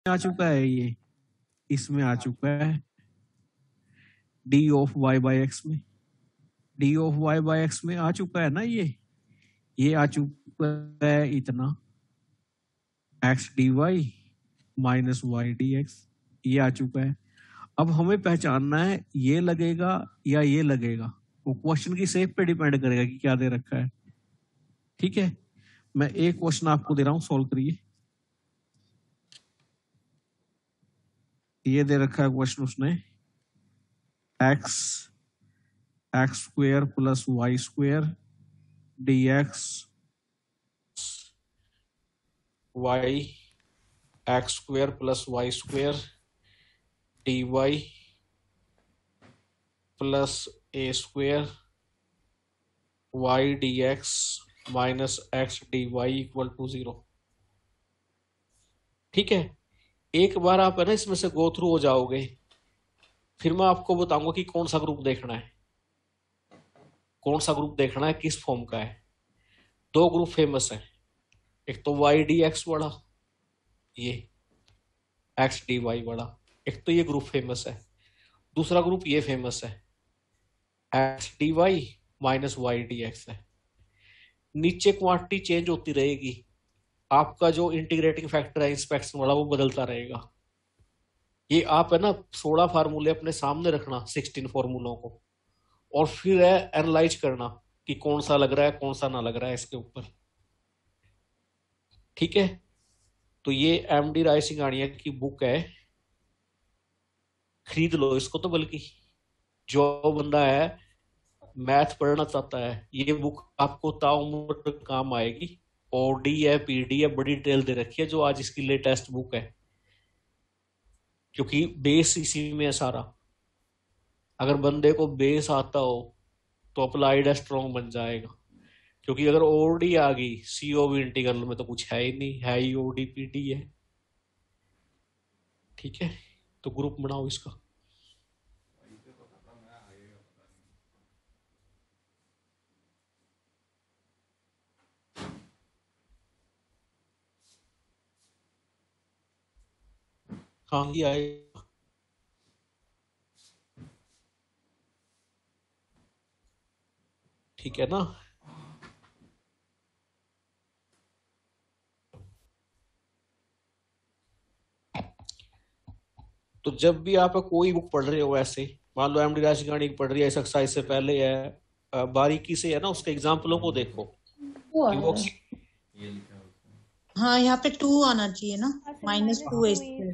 आ चुका है, ये इसमें आ चुका है d of y by x में, d of y by x में आ चुका है ना, ये आ चुका है इतना x d y minus y d x, ये आ चुका है। अब हमें पहचानना है ये लगेगा या ये लगेगा, वो क्वेश्चन की शेप पे डिपेंड करेगा कि क्या दे रखा है। ठीक है, मैं एक क्वेश्चन आपको दे रहा हूं, सॉल्व करिए। ये दे रखा है क्वेश्चन उसने, x square plus y square d x y x square plus y square d y plus a square y d x minus x d y equal to 0। ठीक है, एक बार आप है ना इसमें से गो थ्रू हो जाओगे, फिर मैं आपको बताऊंगा कि कौन सा ग्रुप देखना है, कौन सा ग्रुप देखना है, किस फॉर्म का है। दो ग्रुप फेमस है, एक तो वाई डी एक्स बड़ा, ये एक्स डी वाई बड़ा, एक तो ये ग्रुप फेमस है। दूसरा ग्रुप ये फेमस है, x d y minus y d x है। नीचे क्वांटिटी चेंज होती रहेगी, आपका जो इंटीग्रेटिंग फैक्टर है इंस्पेक्शन वाला वो बदलता रहेगा। ये आप है ना 16 फार्मूले अपने सामने रखना, 16 फार्मूलों को, और फिर है एनालाइज करना कि कौन सा लग रहा है कौन सा ना लग रहा है इसके ऊपर। ठीक है, तो ये एमडी राय सिंघानिया की बुक है, खरीद लो इसको। तो बल्कि जो बंदा है मैथ पढ़ना चाहता है, ये बुक आपको ताउम्र काम आएगी। ओडी है, पीडी है, बड़ी डिटेल दे रखी है, जो आज इसकी लेटेस्ट बुक है, क्योंकि बेस इसी में है सारा। अगर बंदे को बेस आता हो तो अप्लाइड स्ट्रॉन्ग बन जाएगा, क्योंकि अगर ओडी आ गई सीओवी इंटीग्रल में तो कुछ है ही नहीं, है ही ओडी पीडी है। ठीक है, तो ग्रुप बनाओ इसका। हाँ ही आएगा। ठीक है ना, तो जब भी आप कोई बुक पढ़ रहे हो, ऐसे मान लो एमडी राशिगानी की पढ़ रही है, इस एक्सरसाइज से पहले है, बारीकी से है ना उसके एग्जाम्पलों को देखो कि वो हाँ यहाँ पे 2 आना चाहिए ना, -2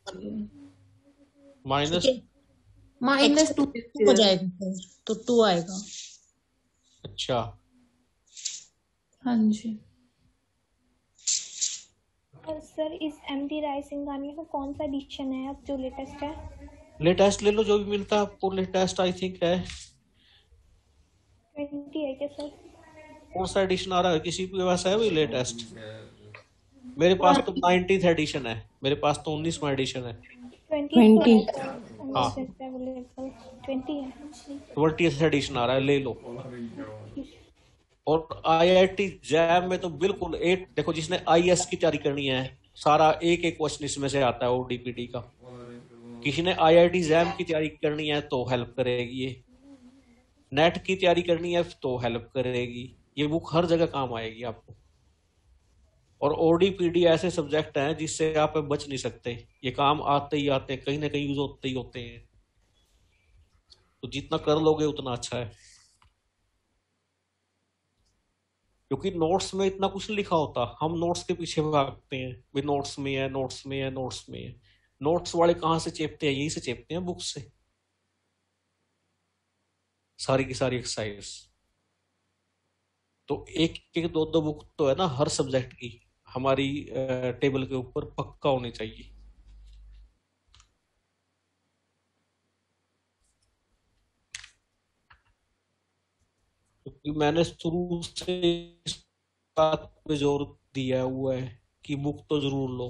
-2 हो जाएगा तो 2 आएगा। अच्छा, हाँ जी सर, इस एमडी राय सिंघानिया का कौन सा एडिशन है अब जो लेटेस्ट है? लेटेस्ट ले लो, जो भी मिलता है आपको लेटेस्ट, आई थिंक है 20 है क्या सर? कौन सा एडिशन आ रहा है किसी के पास है वही लेटेस्ट? मेरे पास तो 90th एडिशन है, मेरे पास तो 19वां एडिशन है। 20 हाँ 20th एडिशन आ रहा है, ले लो। और आईआईटी जैम में तो बिल्कुल एक देखो, जिसने आईएएस की तैयारी करनी है, सारा एक एक क्वेश्चन इसमें से आता है ओडीपीडी का। किसी ने आईआईटी जैम की तैयारी करनी है तो हेल्प करेगी, ये नेट की तैयारी करनी है तो हेल्प करेगी, ये बुक हर जगह काम आएगी आपको। और ओडीपीडी ऐसे सब्जेक्ट हैं जिससे आप बच नहीं सकते, ये काम आते ही आते हैं, कहीं ना कहीं यूज होते ही होते हैं, तो जितना कर लोगे उतना अच्छा है। क्योंकि नोट्स में इतना कुछ लिखा होता, हम नोट्स के पीछे भागते हैं, भी नोट्स में है, नोट्स में है, नोट्स में है। नोट्स वाले कहाँ से चेपते हैं? यहीं से चेपते हैं, बुक से, सारी की सारी एक्सरसाइज। तो एक एक दो दो बुक तो है ना हर सब्जेक्ट की हमारी टेबल के ऊपर पक्का होनी चाहिए। क्योंकि मैंने शुरू से इस बात पे जोर दिया हुआ है कि बुक तो जरूर लो।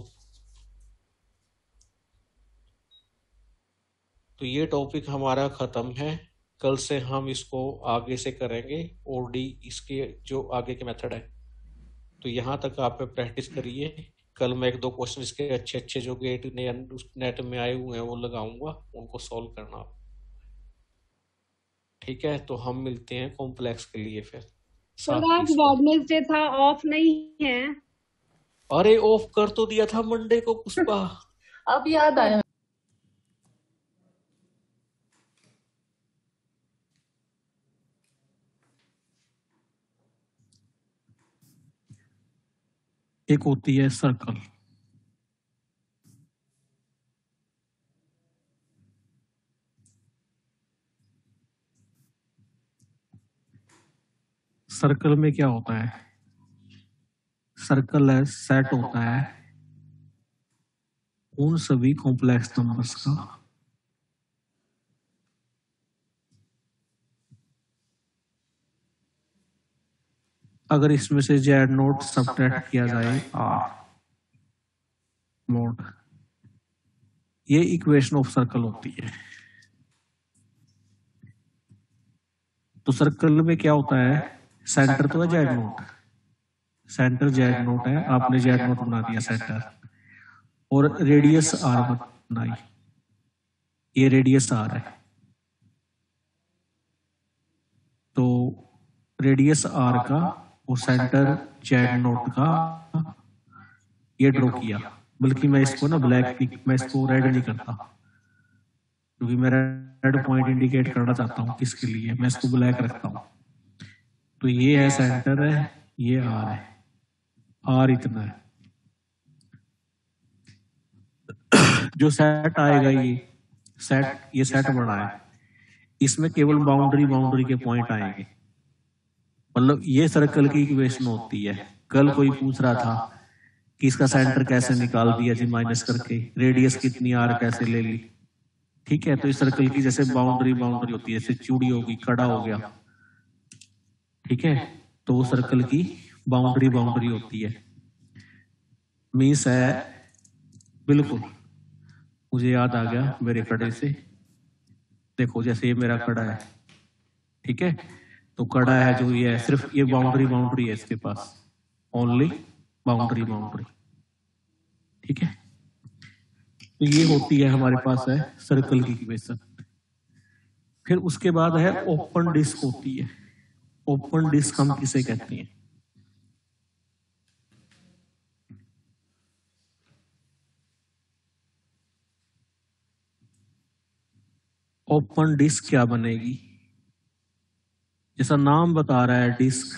तो ये टॉपिक हमारा खत्म है, कल से हम इसको आगे से करेंगे, ओडी इसके जो आगे के मेथड है। तो यहाँ तक आप प्रैक्टिस करिए, कल मैं 1-2 क्वेश्चन इसके अच्छे अच्छे जो गेट नेट में आए हुए हैं वो लगाऊंगा, उनको सॉल्व करना आप। ठीक है, तो हम मिलते हैं कॉम्प्लेक्स के लिए फिर सर आज वेडनेसडे था, ऑफ नहीं है। अरे ऑफ कर तो दिया था मंडे को पुष्पा। अब याद आया। एक होती है सर्कल, सर्कल में क्या होता है, सर्कल है सेट होता है उन सभी कॉम्प्लेक्स नंबर्स का अगर इसमें से जेड नोट सबट्रैक्ट किया जाए आर मोड, ये इक्वेशन ऑफ सर्कल होती है। तो सर्कल में क्या होता है, सेंटर तो है Z naught, centre Z naught है, आपने जेड नोट बना दिया सेंटर, और रेडियस आर बनाई, ये रेडियस आर है। तो रेडियस आर का और सेंटर जेड नोट का ये ड्रॉ किया, बल्कि मैं इसको ना ब्लैक, मैं इसको रेड नहीं करता क्योंकि मैं रेड पॉइंट इंडिकेट करना चाहता हूं किसके लिए, मैं इसको ब्लैक रखता हूं। तो ये है सेंटर है, ये आर है, आर इतना है। जो सेट आएगा ये सेट बना है, इसमें केवल बाउंड्री के पॉइंट आएंगे, मतलब ये सर्कल की इक्वेशन होती है। कल कोई पूछ रहा था कि इसका सेंटर कैसे निकाल दिया जी माइनस करके, रेडियस कितनी आर कैसे ले ली। ठीक है, तो इस सर्कल की जैसे बाउंड्री होती है, जैसे चूड़ी होगी, कड़ा हो गया, ठीक है, तो वो सर्कल की बाउंड्री होती है। मीन्स है, बिल्कुल मुझे याद आ गया मेरे कड़े से, देखो जैसे ये मेरा कड़ा है, ठीक है, तो कड़ा है जो ये है, सिर्फ ये बाउंड्री है इसके पास, ओनली बाउंड्री, ठीक है। तो ये होती है हमारे पास है सर्कल की इक्वेशन। फिर उसके बाद है ओपन डिस्क होती है। ओपन डिस्क हम किसे कहते हैं, ओपन डिस्क क्या बनेगी, जैसा नाम बता रहा है डिस्क,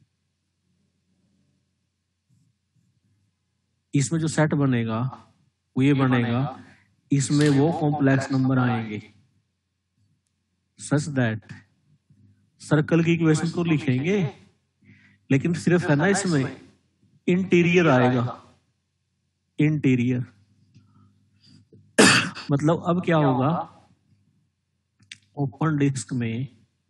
इसमें जो सेट बनेगा वो ये बनेगा, इसमें वो कॉम्प्लेक्स नंबर आएंगे सच दैट, सर्कल की इक्वेशन तो लिखेंगे लेकिन सिर्फ है ना इसमें इंटीरियर आएगा, इंटीरियर मतलब अब क्या होगा, ओपन डिस्क में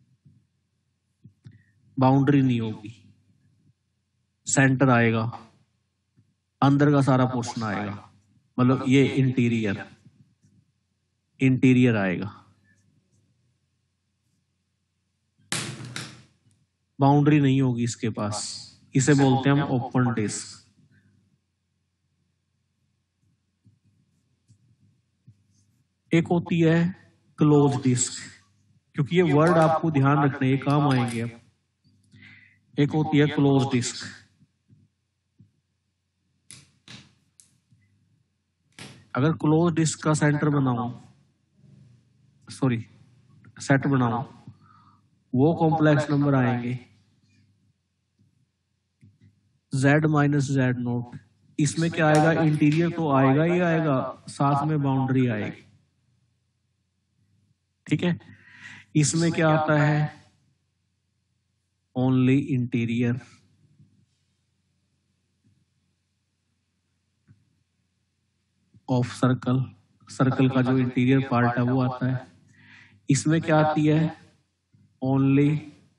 बाउंड्री नहीं होगी, सेंटर आएगा, अंदर का सारा पोर्शन आएगा, मतलब ये इंटीरियर आएगा, बाउंड्री नहीं होगी इसके पास, इसे बोलते हैं हम ओपन डिस्क। एक होती है क्लोज डिस्क, क्योंकि ये वर्ड आपको ध्यान रखने ये काम आएंगे अब। एक होती है क्लोज डिस्क, अगर क्लोज डिस्क का सेंटर बनाऊं, सॉरी सेट बनाऊं, वो कॉम्प्लेक्स नंबर आएंगे z माइनस जेड नोट, इसमें क्या आएगा, इंटीरियर तो आएगा ही आएगा, साथ में बाउंड्री आएगी, ठीक है। इसमें क्या आता है, only interior, of circle, circle का जो इंटीरियर पार्ट है वो आता है। इसमें क्या आती है, ओनली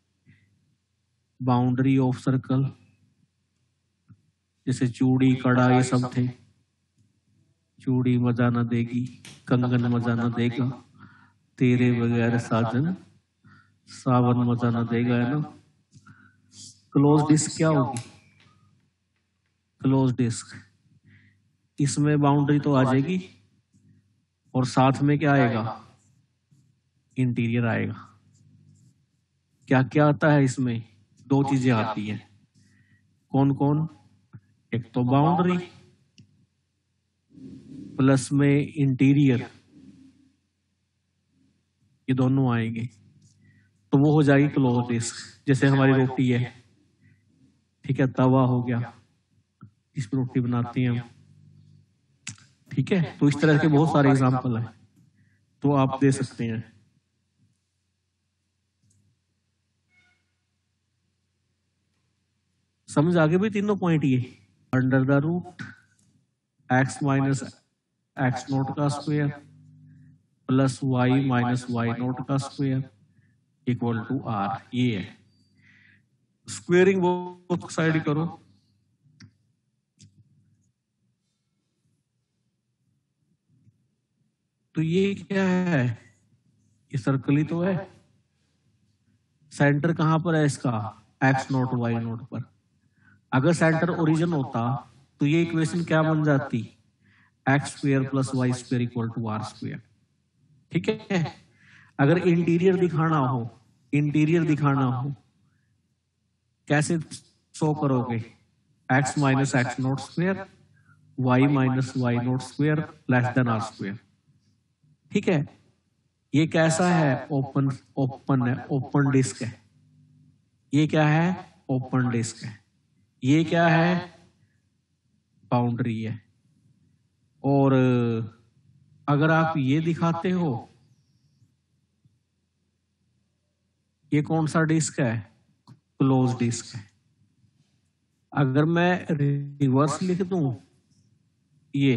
बाउंड्री ऑफ सर्कल, जैसे चूड़ी कड़ा ये सब थे, चूड़ी मजा न देगी, कंगन मजा न देगा, तेरे बगैर साजन सावन मजा न देगा, है ना। क्लोज डिस्क क्या होगी, क्लोज डिस्क इसमें बाउंड्री तो आ जाएगी और साथ में क्या आएगा, इंटीरियर आएगा। क्या क्या आता है इसमें, दो चीजें आती हैं, कौन कौन, एक तो बाउंड्री प्लस में इंटीरियर, ये दोनों आएंगे तो वो हो जाएगी क्लोज डिस्क। जैसे हमारी रोटी है, ठीक है, तवा हो गया, इस पर रोटी बनाते हैं हम, ठीक है। तो इस तरह के बहुत सारे एग्जांपल हैं, तो आप दे सकते हैं। समझ आगे भी तीनों पॉइंट ये, under the root x minus x naught का square plus y minus y naught का स्क्वायर इक्वल टू r, ये है। स्क्वेयरिंग बोथ साइड करो, तो ये क्या है, ये सर्कल ही तो है। सेंटर कहां पर है इसका, x नोट वाई नोट पर। अगर सेंटर ओरिजिन होता तो ये इक्वेशन क्या बन जाती, x square plus y square equal to R square, ठीक है। अगर इंटीरियर दिखाना हो, इंटीरियर दिखाना हो कैसे शो करोगे, x minus x naught square y minus y naught square less than R square, ठीक है। ये कैसा है, ओपन ओपन है, ओपन डिस्क है। ये क्या है, ओपन डिस्क है। ये क्या है, बाउंड्री है। और अगर आप ये दिखाते हो, ये कौन सा डिस्क है, क्लोज डिस्क है। अगर मैं रिवर्स लिख दूं, ये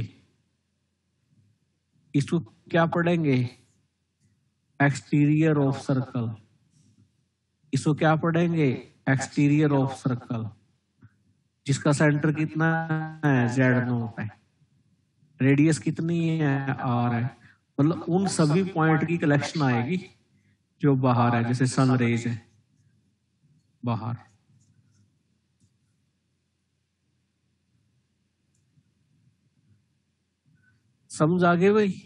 इसको क्या पढ़ेंगे, एक्सटीरियर ऑफ सर्कल। इसको क्या पढ़ेंगे, एक्सटीरियर ऑफ सर्कल, जिसका सेंटर कितना है, जेड नोट है, रेडियस कितनी है, आर है। मतलब उन सभी पॉइंट की कलेक्शन आएगी जो बाहर है, जैसे सन रेज है बाहर। समझ आ गए भाई?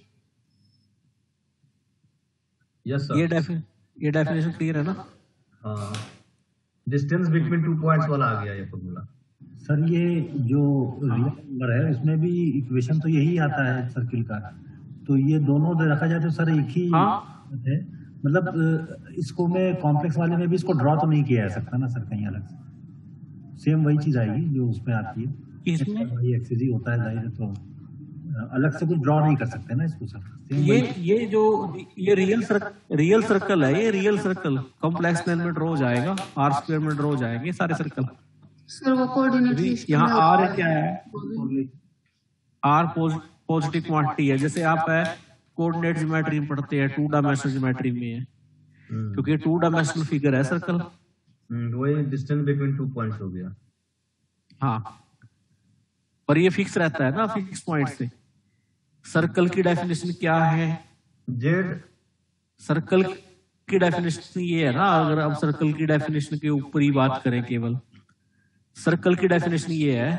Yes sir. ये डेफिनेशन क्लियर है ना? हाँ, डिस्टेंस बिटवीन 2 पॉइंट्स वाला आ गया ये फॉर्मूला। सर ये जो रियल नंबर है उसमें भी इक्वेशन तो यही आता है सर्किल का, तो ये दोनों दे रखा जाए तो सर एक ही है। मतलब इसको मैं कॉम्प्लेक्स वाले में भी इसको ड्रॉ तो नहीं किया जा सकता ना सर, कहीं अलग से सेम वही चीज आएगी जो उसमें आती है, वही एक्सिस ही होता है जाहिर, तो अलग से कुछ ड्रॉ नहीं कर सकते ना इसको सर। ये जो ये रियल सर्कल है, ये रियल सर्कल कॉम्प्लेक्स प्लेन में ड्रॉ हो जाएगा, आर स्क्वायर में ड्रॉ हो जाएंगे सारे सर्कल। सर वो कोऑर्डिनेट यहाँ आर क्या है, आर पॉजिटिव क्वांटिटी है। जैसे आप है कोऑर्डिनेट ज्योमेट्री में पढ़ते हैं, 2 डायमेंशनल ज्योमेट्री में है, क्योंकि 2 डायमेंशनल फिगर है सर्कल। वही डिस्टेंस बिटवीन 2 पॉइंट्स हो गया। हाँ, पर ये फिक्स रहता है ना, फिक्स पॉइंट से। सर्कल की डेफिनेशन क्या है, जेड। सर्कल की डेफिनेशन ये है ना, अगर आप सर्कल की डेफिनेशन के ऊपर ही बात करें, केवल सर्कल की डेफिनेशन ये है,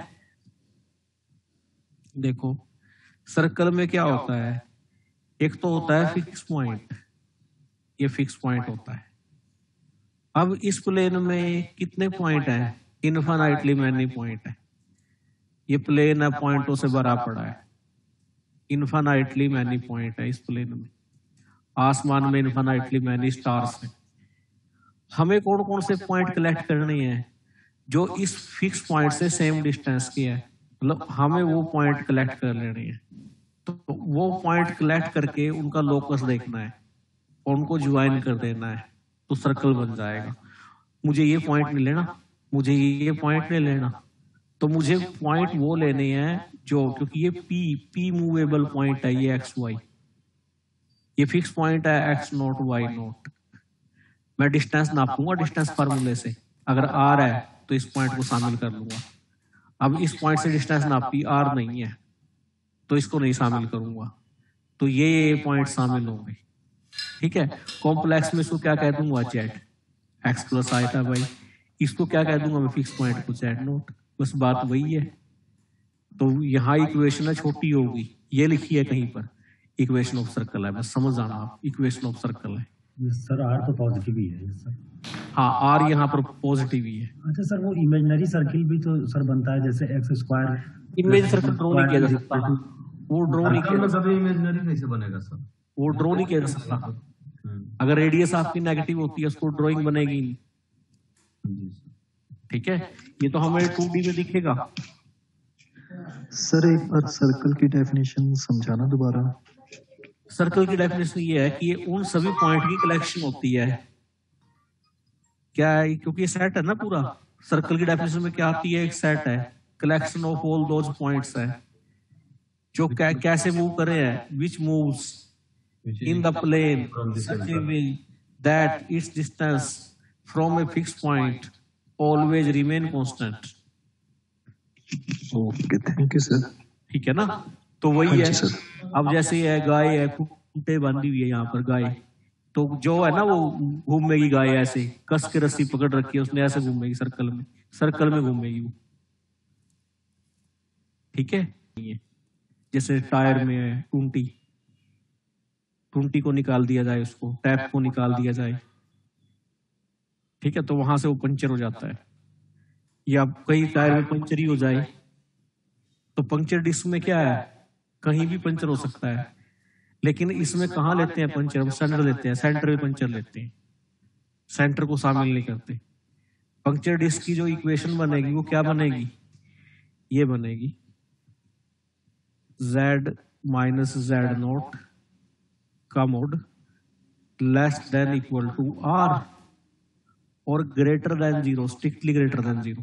देखो सर्कल में क्या होता है, एक तो होता है फिक्स पॉइंट, ये फिक्स पॉइंट होता है। अब इस प्लेन में कितने पॉइंट हैं, इनफाइनाइटली मैनी पॉइंट है। ये प्लेन है पॉइंटों से भरा पड़ा है, इनफाइनाइटली मैनी पॉइंट है इस प्लेन में। आसमान में इनफाइनाइटली मैनी स्टार्स हैं। हमें कौन कौन से पॉइंट कलेक्ट करने हैं, जो इस फिक्स पॉइंट से सेम डिस्टेंस की है, मतलब हमें वो पॉइंट कलेक्ट कर लेने हैं। तो वो पॉइंट कलेक्ट करके उनका लोकस देखना है और उनको ज्वाइन कर देना है, तो सर्कल बन जाएगा। मुझे ये पॉइंट नहीं लेना, मुझे ये पॉइंट नहीं लेना, तो मुझे पॉइंट वो लेने हैं जो, क्योंकि ये पी मूवेबल पॉइंट है, ये एक्स वाई, ये फिक्स पॉइंट है एक्स नोट वाई नोट। मैं डिस्टेंस नापूंगा डिस्टेंस फार्मूले से, अगर आर है तो इस पॉइंट को शामिल कर लूंगा। अब इस पॉइंट से डिस्टेंस नापी, आर नहीं है तो इसको नहीं शामिल करूंगा, तो ये पॉइंट शामिल होंगे, ठीक है। कॉम्प्लेक्स में इसको क्या कह दूंगा, Z x plus iota y. इसको क्या कह दूंगा मैं, फिक्स पॉइंट को जेड नोट, बस बात वही है। तो यहाँ इक्वेशन है छोटी होगी, ये लिखी है कहीं पर, इक्वेशन ऑफ सर्कल है, बस समझ जाना आप, इक्वेशन ऑफ सर्कल है। सर आर तो पॉजिटिव ही है सर। हाँ, आर यहाँ पर पॉजिटिव ही है। अच्छा सर, वो इमेजिनरी सर्किल भी तो सर बनता है, जैसे x square. Image circle draw नहीं किया जा सकता, वो ड्रॉ नहीं किया, कभी इमेजिनरी कैसे बनेगा सर? वो ड्रॉ नहीं किया जा सकता। अगर रेडियस आपकी नेगेटिव होती है उसको ड्राइंग बनेगी नहीं। ठीक है, ये तो हमें 2D में दिखेगा। सर एक बार सर्कल की डेफिनेशन समझाना दोबारा। सर्कल की डेफिनेशन ये है कि ये उन सभी पॉइंट की कलेक्शन होती है। क्या है, क्योंकि ये सेट है ना पूरा, सर्कल की डेफिनेशन में क्या आती है, एक सेट है, collection of all those points है जो कैसे मूव करे हैं, which moves in the plane such a way that its distance from a fixed point always remain constant. Okay, thank you sir. ठीक है ना, तो वही है। अब जैसे है गाय है, खूंटे बांधी हुई है यहाँ पर गाय, तो जो है ना वो घूमेगी गाय, ऐसे कस के रस्सी पकड़ रखी है उसने, ऐसे घूमेगी सर्कल में घूमेगी वो। ठीक है, जैसे टायर में है टूंटी को निकाल दिया जाए, उसको टैप को निकाल दिया जाए, ठीक है, तो वहां से वो पंचर हो जाता है। या कई टायर में पंचर ही हो जाए तो पंचर डिस्क में क्या है, कहीं भी पंचर हो सकता है, लेकिन इसमें कहाँ लेते हैं पंचर, हम सेंटर लेते हैं, सेंटर में पंचर लेते हैं, सेंटर को शामिल नहीं करते। पंक्चर डिस्क की जो इक्वेशन बनेगी वो क्या बनेगी, ये बनेगी Z माइनस Z0 का mod less than equal to R और greater than 0, strictly greater than 0।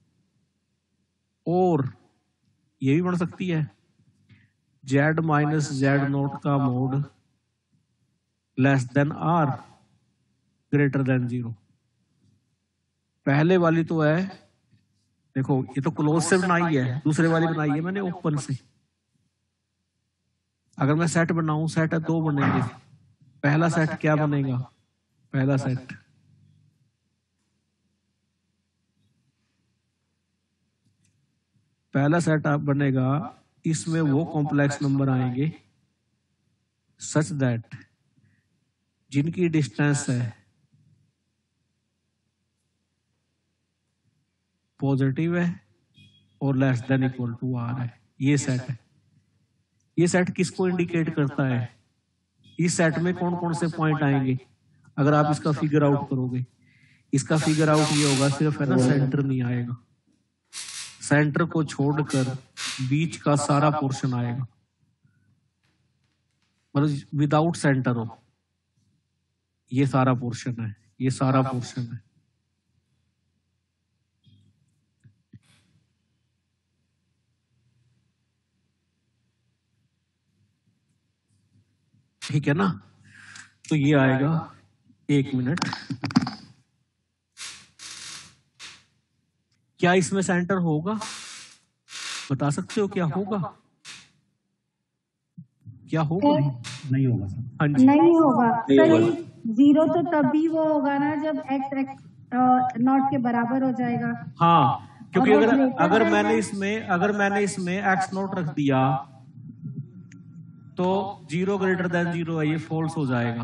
और ये भी बन सकती है Z माइनस Z0 का mod less than R greater than 0। पहले वाली तो है, देखो ये तो क्लोज से बनाई है, दूसरे वाली बनाई है मैंने ओपन से। अगर मैं सेट बनाऊं, सेट है 2 बनेंगे, पहला सेट क्या बनेगा, पहला सेट आप बनेगा, इसमें वो कॉम्प्लेक्स नंबर आएंगे सच दैट जिनकी डिस्टेंस है पॉजिटिव है और less than equal to R है। ये सेट है। ये सेट किसको इंडिकेट करता है, इस सेट में कौन कौन से पॉइंट आएंगे। अगर आप इसका फिगर आउट करोगे, इसका फिगर आउट ये होगा, सिर्फ है ना सेंटर नहीं आएगा, सेंटर को छोड़कर बीच का सारा पोर्शन आएगा, मतलब विदाउट सेंटर हो, ये सारा पोर्शन है, ये सारा पोर्शन है। ठीक है ना, तो ये आएगा, 1 मिनट, क्या इसमें सेंटर होगा, बता सकते हो क्या होगा, क्या होगा? नहीं होगा सर। हाँ जी, नहीं होगा सर, 0 तो तभी वो होगा ना जब x नॉट के बराबर हो जाएगा। हाँ, क्योंकि अगर मैंने इसमें x0 रख दिया तो 0 ग्रेटर देन 0 है, ये फॉल्स हो जाएगा।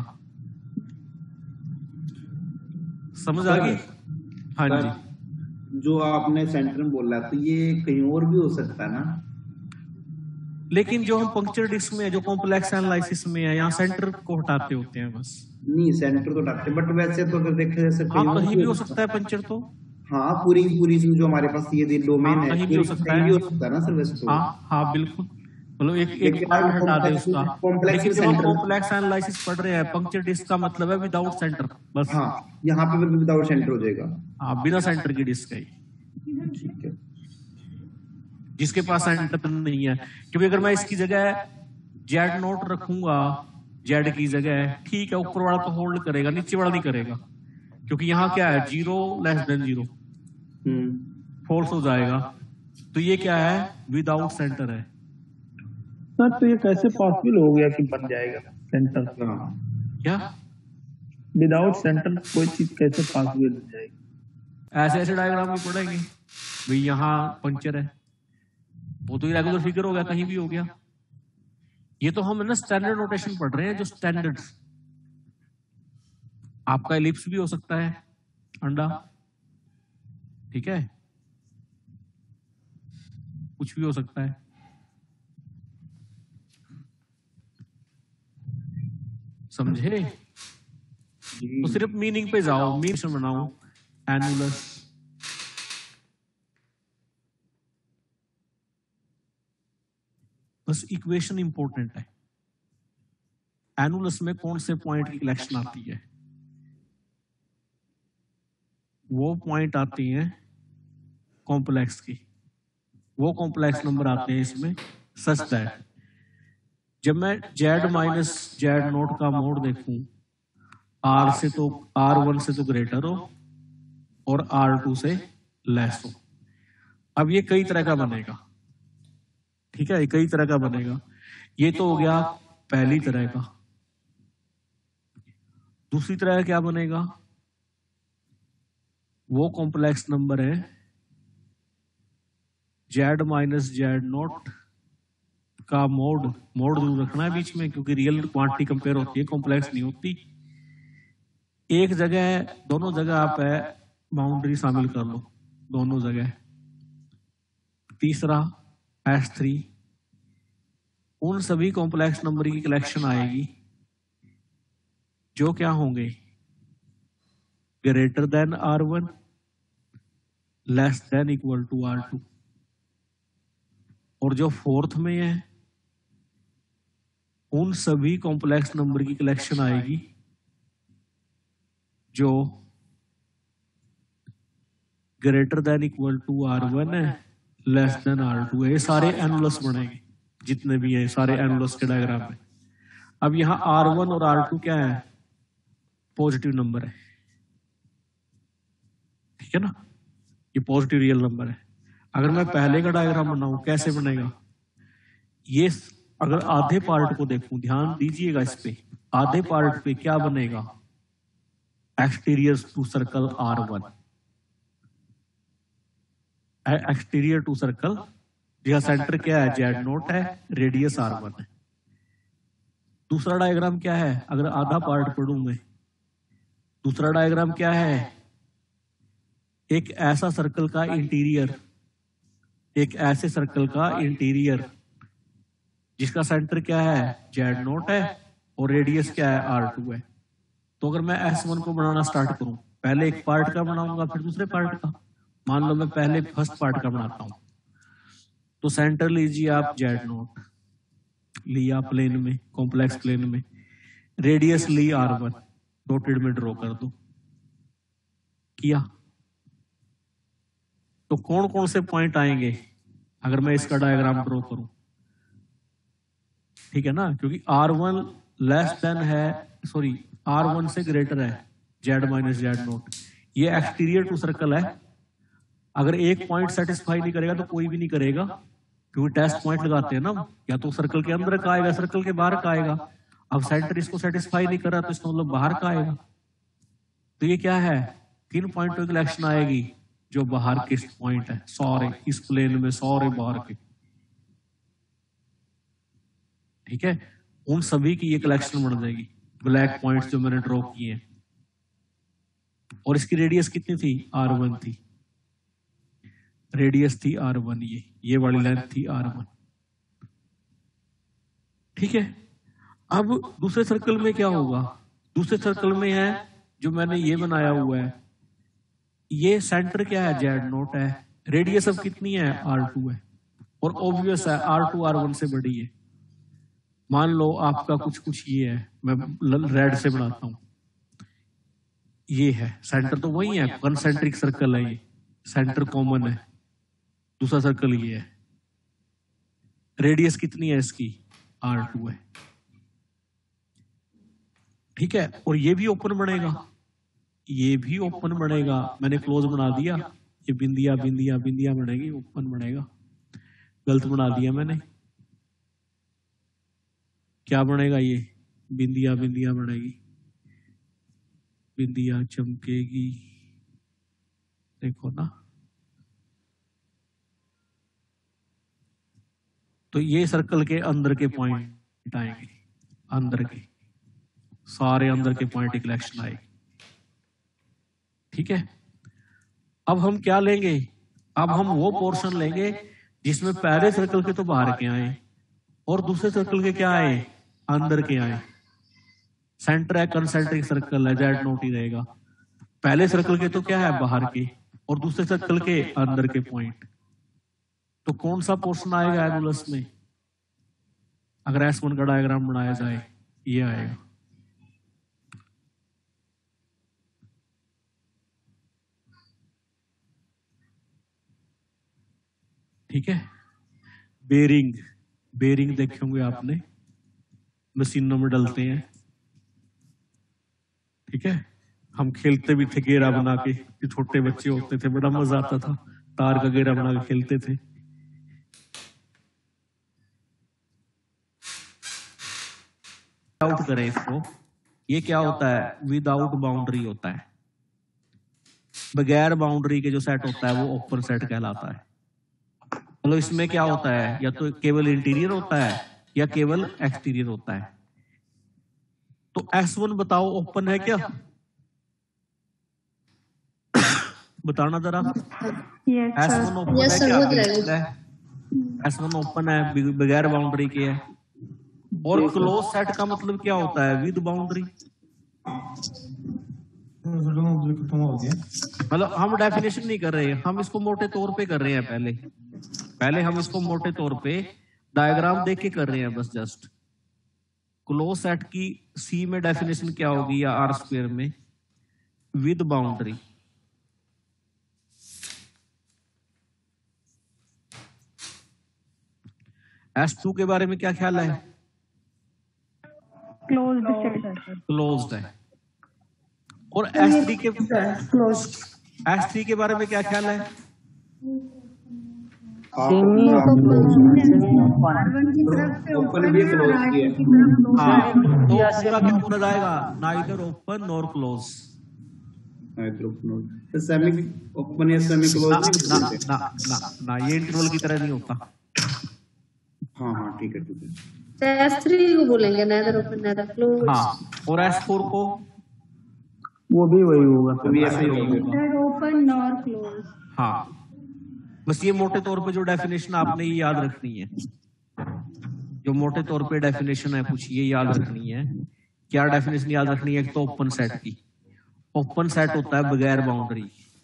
समझ आ गई? हाँ जी। जो आपने सेंटर में बोला तो ये कहीं और भी हो सकता है ना, लेकिन जो हम पंक्चर डिस्क में, जो कॉम्प्लेक्स एनालिसिस में है, यहाँ सेंटर को हटाते होते हैं बस। नहीं, सेंटर तो हटाते, बट वैसे तो अगर देखा जाए सर कहीं भी हो सकता है पंक्चर तो। हाँ, पूरी जो हमारे पास ये डोमेन है, कहीं भी हो सकता है ना सर वैसे तो। हाँ बिल्कुल, मतलब एक पार्ट हटा दे उसका। लेकिन जब हम कॉम्प्लेक्स एनालिसिस पढ़ रहे हैं, पंक्चर डिस्क का मतलब है विदाउट सेंटर बस। हाँ, यहाँ पे विदाउट सेंटर हो जाएगा। हाँ, बिना सेंटर की डिस्क है, ठीक है, जिसके पास सेंटर नहीं है। क्योंकि अगर मैं इसकी जगह Z0 रखूंगा, Z की जगह, ठीक है, ऊपर वाला तो होल्ड करेगा, नीचे वाला नहीं करेगा, क्योंकि यहाँ क्या है, 0 लेस देन 0 फॉल्स हो जाएगा। तो ये क्या है, विदाउट सेंटर है। सर तो ये कैसे पॉसिबल हो गया कि बन जाएगा सेंटर, क्या विदाउट सेंटर कोई चीज कैसे पॉसिबल हो जाएगी? ऐसे डायग्राम भी पढ़ेंगे भाई, यहाँ पंचर है, वो तो इरेगुलर फिगर हो गया, कहीं भी हो गया। ये तो हम ना स्टैंडर्ड नोटेशन पढ़ रहे हैं, जो स्टैंडर्ड। आपका एलिप्स भी हो सकता है, अंडा, ठीक है, कुछ भी हो सकता है। समझे? तो सिर्फ मीनिंग पे जाओ, मीनिंग बनाओ, एनुलस। बस इक्वेशन इंपॉर्टेंट है। एनुलस में कौन से पॉइंट की कलेक्शन आती है? वो पॉइंट आती हैं कॉम्प्लेक्स की, वो कॉम्प्लेक्स नंबर आते हैं इसमें सच दैट जब मैं z माइनस z नोट का मोड देखूं, r से तो r1 से तो ग्रेटर हो और r2 से लेस हो। अब ये कई तरह का बनेगा, ठीक है, ये कई तरह का बनेगा। ये तो हो गया पहली तरह का। दूसरी तरह क्या बनेगा? वो कॉम्प्लेक्स नंबर है z माइनस z नोट का मोड जरूर रखना है बीच में, क्योंकि रियल क्वांटिटी कंपेयर होती है, कॉम्प्लेक्स नहीं होती। एक जगह, दोनों जगह आप बाउंड्री शामिल कर लो, दोनों जगह। तीसरा S3, उन सभी कॉम्प्लेक्स नंबर की कलेक्शन आएगी जो क्या होंगे, greater than R1, less than equal to R2। और जो फोर्थ में है, उन सभी कॉम्प्लेक्स नंबर की कलेक्शन आएगी जो greater than equal to R1 है, लेस देन R2 है। ये सारे एनुलस बनेंगे, जितने भी है सारे एनुलस के डायग्राम में। अब यहां R1 और R2 क्या है? पॉजिटिव नंबर है, ठीक है ना, ये पॉजिटिव रियल नंबर है। अगर मैं पहले का डायग्राम बनाऊं, कैसे बनेगा? ये अगर आधे पार्ट को देखूं, ध्यान दीजिएगा इस पे, आधे पार्ट पे क्या बनेगा? Exterior to circle R1, exterior to circle, जिसका सेंटर क्या है? Z नोट है, रेडियस R1 है। दूसरा डायग्राम क्या है? अगर आधा पार्ट पढ़ूं मैं, दूसरा डायग्राम क्या है? एक ऐसा सर्कल का इंटीरियर, एक ऐसे सर्कल का इंटीरियर जिसका सेंटर क्या है? Z नोट है और रेडियस क्या है? R2 है। तो अगर मैं S1 को बनाना स्टार्ट करूं, पहले एक पार्ट का बनाऊंगा, फिर दूसरे पार्ट का। मान लो मैं पहले फर्स्ट पार्ट का बनाता हूं, तो सेंटर लीजिए आप Z नोट, लिया प्लेन में, कॉम्प्लेक्स प्लेन में, रेडियस ली R1, डॉटेड में ड्रॉ कर दो, किया। तो कौन कौन से पॉइंट आएंगे अगर मैं इसका डायग्राम ड्रॉ करूं? ठीक है ना, क्योंकि R1 लेस देन है, सॉरी R1 से ग्रेटर है Z माइनस Z नोट। ये एक्सटीरियर टू सर्कल है। अगर एक पॉइंट सेटिस्फाई नहीं करेगा तो कोई भी नहीं करेगा, क्योंकि टेस्ट पॉइंट लगाते हैं ना, या तो सर्कल के अंदर का आएगा, सर्कल के बाहर का आएगा। अब सेंटर इसको सेटिस्फाई नहीं कर रहा तो इसका मतलब बाहर का आएगा। तो ये क्या है? किन पॉइंटों की कलेक्शन आएगी? जो बाहर के पॉइंट है, सारे इस प्लेन में, सारे बाहर के, ठीक है, उन सभी की ये कलेक्शन बन जाएगी, ब्लैक पॉइंट्स जो मैंने ड्रॉ किए हैं। और इसकी रेडियस कितनी थी? R1 थी, रेडियस थी R1, ये वाली लेंथ थी R1, ठीक है। अब दूसरे सर्कल में क्या होगा? दूसरे सर्कल में है जो मैंने ये बनाया हुआ है, ये सेंटर क्या है? Z नोट है, रेडियस अब कितनी है? R2 है, और ऑब्वियस है R2 R1 से बड़ी है। मान लो आपका कुछ ये है, मैं रेड से बनाता हूं, ये है सेंटर, तो वही है, कंसेंट्रिक सर्कल है, ये सेंटर कॉमन है। दूसरा सर्कल ये है, रेडियस कितनी है इसकी? R2 है, ठीक है। और ये भी ओपन बनेगा, ये भी ओपन बनेगा, मैंने क्लोज बना दिया, ये बिंदिया बिंदिया बिंदिया बनेगी, ओपन बनेगा। गलत बना दिया मैंने, क्या बनेगा? ये बिंदिया बिंदिया बनेगी, बिंदिया चमकेगी, देखो ना, तो ये सर्कल के अंदर के पॉइंट आएंगे, अंदर के सारे अंदर के पॉइंट की कलेक्शन आएगी। ठीक है, अब हम क्या लेंगे, अब हम वो पोर्शन लेंगे जिसमें पहले सर्कल के तो बाहर के आए और दूसरे सर्कल के क्या आए, अंदर के आए। सेंटर है, कंसेंट्रिक सर्कल है, जेड नोट ही रहेगा। पहले सर्कल के तो क्या है, बाहर के, और दूसरे सर्कल के अंदर के पॉइंट। तो कौन सा पोर्शन आएगा एनुलस में, अगर S1 का डायग्राम बनाया जाए, ये आएगा। ठीक है, बेरिंग, बेरिंग देखे होंगे आपने, मशीनों में डलते हैं। ठीक है, हम खेलते भी थे घेरा बना के, जो छोटे बच्चे होते थे, बड़ा मजा आता था, तार का घेरा बना के खेलते थे। आउट करें इसको, ये क्या होता है, विदाउट बाउंड्री होता है। बगैर बाउंड्री के जो सेट होता है वो ओपन सेट कहलाता है। मतलब इसमें क्या होता है, या तो केवल इंटीरियर होता है या केवल एक्सटीरियर होता है। तो S1 बताओ ओपन है क्या, बताना जरा। S1 ओपन है क्या, S1 ओपन है, बगैर बाउंड्री के है। और क्लोज सेट का मतलब क्या होता है, विद बाउंड्री। मतलब हम डेफिनेशन नहीं कर रहे हैं, हम इसको मोटे तौर पे कर रहे हैं। पहले हम इसको मोटे तौर पे डायग्राम देख के कर रहे हैं बस। जस्ट क्लोज सेट की सी में डेफिनेशन क्या होगी, या आर स्क्वायर में, विद बाउंड्री। S2 के बारे में क्या ख्याल है, क्लोज्ड है। और S3 के बारे में क्या ख्याल है, ओपन भी क्लोज किया। हाँ, तो पूरा क्या पूरा जाएगा, नाइदर ओपन नॉर क्लोज। तो सेमी ओपन या सेमी क्लोज ना, ये इंटरवल की तरह नहीं होता। हाँ हाँ ठीक है ठीक है। S3 को बोलेंगे नेदर ओपन नेदर क्लोज। हाँ, और S4 को वो भी वही होगा, भी ऐसे ही होगा, ओपन नॉर क्लोज। हाँ, बस ये मोटे तौर पे जो डेफिनेशन आपने ये याद रखनी है, जो मोटे तौर पे डेफिनेशन है कुछ ये याद रखनी है। क्या डेफिनेशन याद रखनी है, एक तो ओपन सेट की, ओपन सेट होता है बगैर बाउंड्री,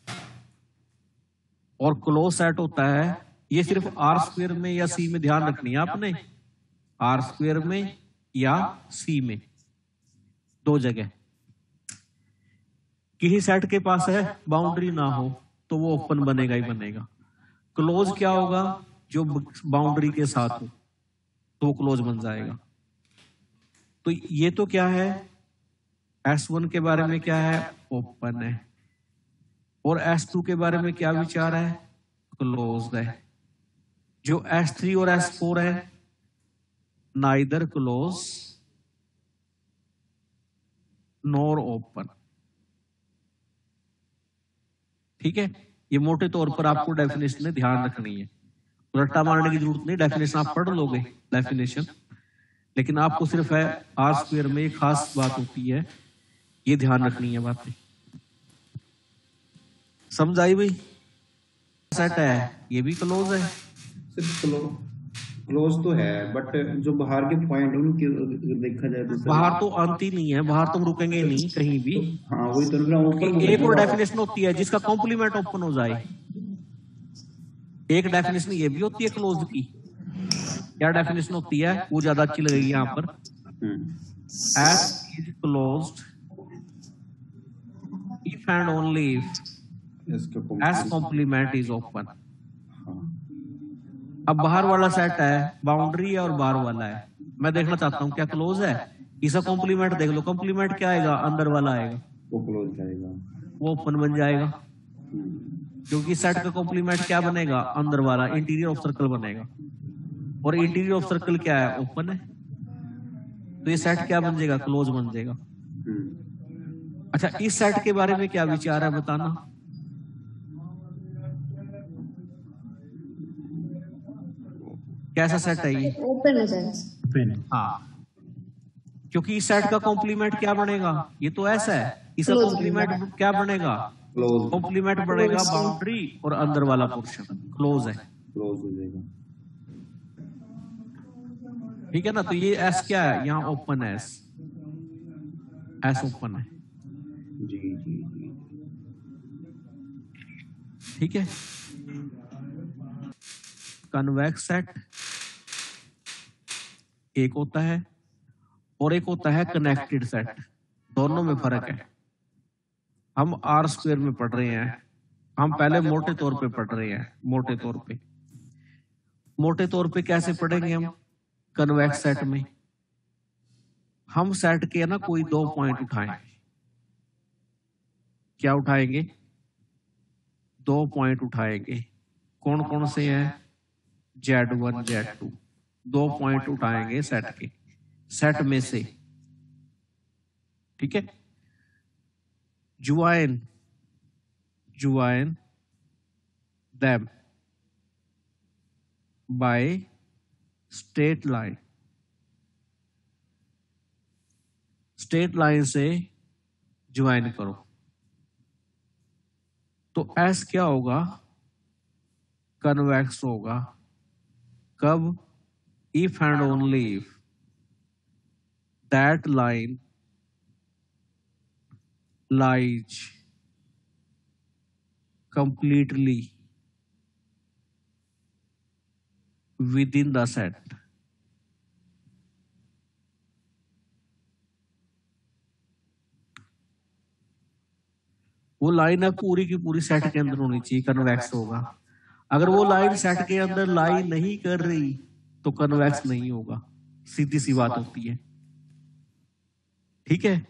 और क्लोज सेट होता है, ये सिर्फ आर स्क्वायर में या सी में ध्यान रखनी है आपने, आर स्क्वायर में या सी में, दो जगह। किसी सेट के पास है बाउंड्री ना हो तो वो ओपन बनेगा ही बनेगा। क्लोज क्या होगा, जो बाउंड्री के साथ हो तो वो क्लोज बन जाएगा। तो ये तो क्या है, S1 के बारे में क्या है, ओपन है। और S2 के बारे में क्या विचार है, क्लोज है। जो S3 और S4 है, नाइदर क्लोज नॉर ओपन। ठीक है, ये मोटे तौर पर आपको डेफिनेशन में ध्यान रखनी है, रट्टा मारने की जरूरत नहीं, डेफिनेशन आप पढ़ लोगे डेफिनेशन, लेकिन आपको सिर्फ है आर स्क्वायर में एक खास बात होती है, ये ध्यान रखनी है बातें। समझ आई भाई? सेट है, ये भी क्लोज है, सिर्फ क्लोज तो है, बट जो बाहर के पॉइंट उनके देखा जाए तो बाहर तो अंत ही नहीं है, बाहर तुम रुकेंगे नहीं कहीं भी। हाँ वही तो ऊपर एक और डेफिनेशन होती है जिसका कॉम्प्लीमेंट ओपन हो जाए। एक डेफिनेशन ये भी होती है क्लोज की। क्या डेफिनेशन होती है, वो ज्यादा अच्छी लगेगी यहाँ पर। S is closed if and only if S complement is open। अब बाहर वाला सेट है, बाउंड्री है और बाहर वाला है, मैं देखना चाहता हूँ क्या क्लोज है, इसका कॉम्प्लीमेंट देख लो। कॉम्प्लीमेंट क्या आएगा, अंदर वाला आएगा, वो क्लोज जाएगा, वो ओपन बन जाएगा। क्योंकि सेट का कॉम्प्लीमेंट क्या बनेगा, अंदर वाला, इंटीरियर ऑफ सर्कल बनेगा। और इंटीरियर ऑफ सर्कल क्या है, ओपन है, तो ये सेट क्या बन जाएगा, क्लोज बन जाएगा। अच्छा, इस सेट के बारे में क्या विचार है, बताना। कैसा सेट है ये? ओपन हो जाएगा। हाँ, क्योंकि इस सेट का कॉम्प्लीमेंट क्या बनेगा? ये तो ऐसा है, इसका कॉम्प्लीमेंट क्या बनेगा? कॉम्प्लीमेंट बनेगा बाउंड्री और अंदर वाला पोर्शन क्लोज है, क्लोज हो जाएगा। ठीक है ना? तो ये एस क्या है? यहाँ ओपन है, एस ओपन है। जी जी जी, ठीक है। कन्वेक्स सेट एक होता है और एक होता है कनेक्टेड सेट, दोनों में फर्क है। हम आर स्क्वायर में पढ़ रहे हैं, हम पहले मोटे तौर पे पढ़ रहे हैं। मोटे तौर पे कैसे पढ़ेंगे हम? कन्वेक्स सेट में हम सेट के ना कोई 2 पॉइंट उठाएं। क्या उठाएंगे? 2 पॉइंट उठाएंगे। कौन कौन से हैं? Z1 Z2, 2 पॉइंट उठाएंगे सेट के, सेट में से। ठीक है। Join them by straight line. Straight line से ज्वाइन करो। तो एस क्या होगा? कन्वेक्स होगा। कब? If and only if that line lies completely within the set। वो लाइन है पूरी की पूरी सेट के अंदर होनी चाहिए, कन्वेक्स होगा। अगर वो लाइन सेट के अंदर लाई नहीं कर रही तो कन्वेक्स नहीं होगा, सीधी सी बात होती है। ठीक है।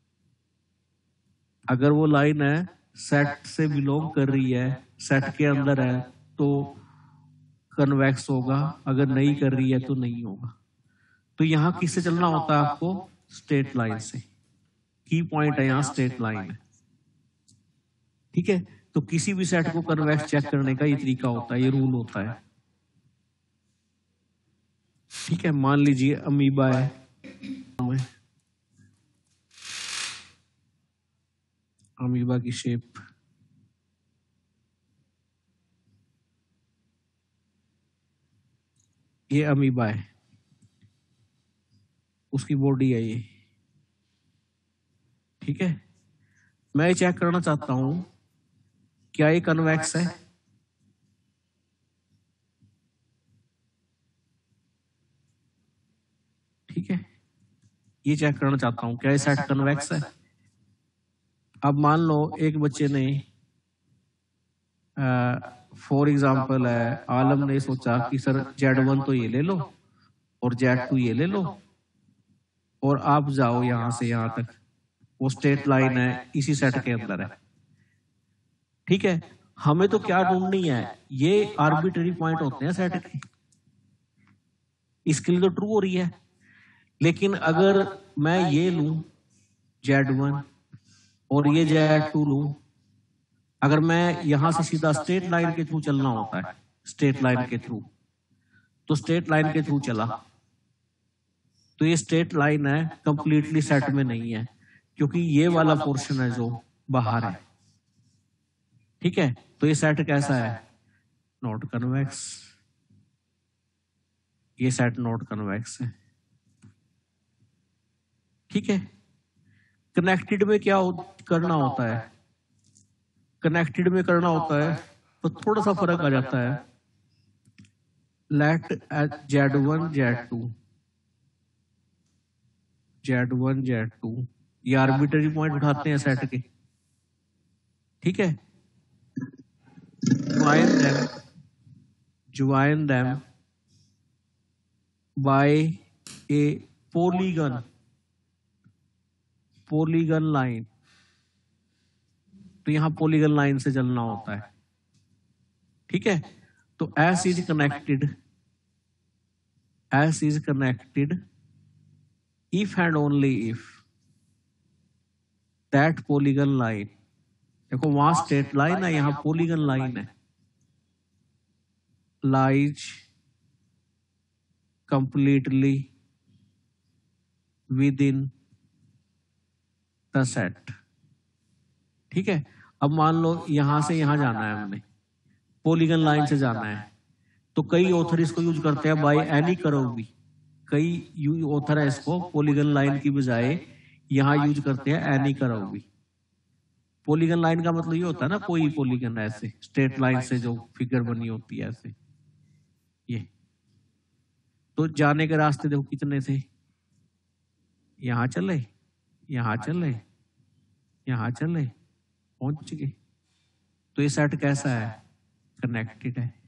अगर वो लाइन है सेट से बिलोंग कर रही है, सेट के अंदर है, तो कन्वेक्स होगा, अगर नहीं कर रही है तो नहीं होगा। तो यहां किससे चलना होता है आपको? स्ट्रेट लाइन से। की पॉइंट है यहां स्ट्रेट लाइन है। ठीक है। तो किसी भी सेट को कन्वेक्स चेक करने का ये तरीका होता है, ये रूल होता है। ठीक है। मान लीजिए अमीबा है, अमीबा की शेप ये अमीबा है, उसकी बॉडी है ये। ठीक है। मैं चेक करना चाहता हूं क्या ये कन्वेक्स है? ठीक है। ये चेक करना चाहता हूं क्या ये सेट कन्वेक्स है। अब मान लो एक बच्चे ने फॉर एग्जाम्पल है, आलम ने सोचा कि सर Z1 तो ये ले लो और Z2 ये ले लो और आप जाओ यहां से यहां तक, वो स्ट्रेट लाइन है, इसी सेट के अंदर है। ठीक है। हमें तो क्या ढूंढनी है? ये आर्बिट्ररी पॉइंट होते हैं सेट के, इसके लिए तो ट्रू हो रही है। लेकिन अगर मैं ये लूं Z1 और ये Z2 लूं, अगर मैं यहां से सीधा स्ट्रेट लाइन के थ्रू चलना होता है, स्ट्रेट लाइन के थ्रू, तो स्ट्रेट लाइन के थ्रू चला तो ये स्ट्रेट लाइन है, कंप्लीटली सेट में नहीं है, क्योंकि ये वाला पोर्शन है जो बाहर है। ठीक है। तो ये सेट कैसा है? Not convex. ये सेट नॉट कन्वेक्स है। ठीक है। कनेक्टेड में क्या करना होता है? कनेक्टेड में करना होता है तो थोड़ा सा फर्क आ जाता है। लेट Z1 Z2 ये आर्बिट्ररी पॉइंट उठाते हैं सेट के। ठीक है। Join them by a polygon line. तो यहां पॉलीगन लाइन से चलना होता है। ठीक है। तो S is connected if and only if that polygon line, देखो वहां स्ट्रेट लाइन है, यहां पॉलीगन लाइन है, lies completely within the set. ठीक है, अब मान लो यहां से यहां जाना है, हमने पॉलीगन लाइन से जाना है, तो कई ऑथर इसको यूज करते हैं बाय एनी कर्व भी। कई ऑथर है इसको पॉलीगन लाइन की बजाय यहां यूज करते हैं एनी कर्व भी। पॉलीगन लाइन का मतलब ये होता है ना, कोई पॉलीगन ऐसे स्ट्रेट लाइन से जो फिगर बनी होती है ऐसे। ये तो जाने के रास्ते देखो कितने थे, यहां चले, यहां चले, यहां चले, पहुंच गए। तो ये सेट कैसा है? कनेक्टेड है।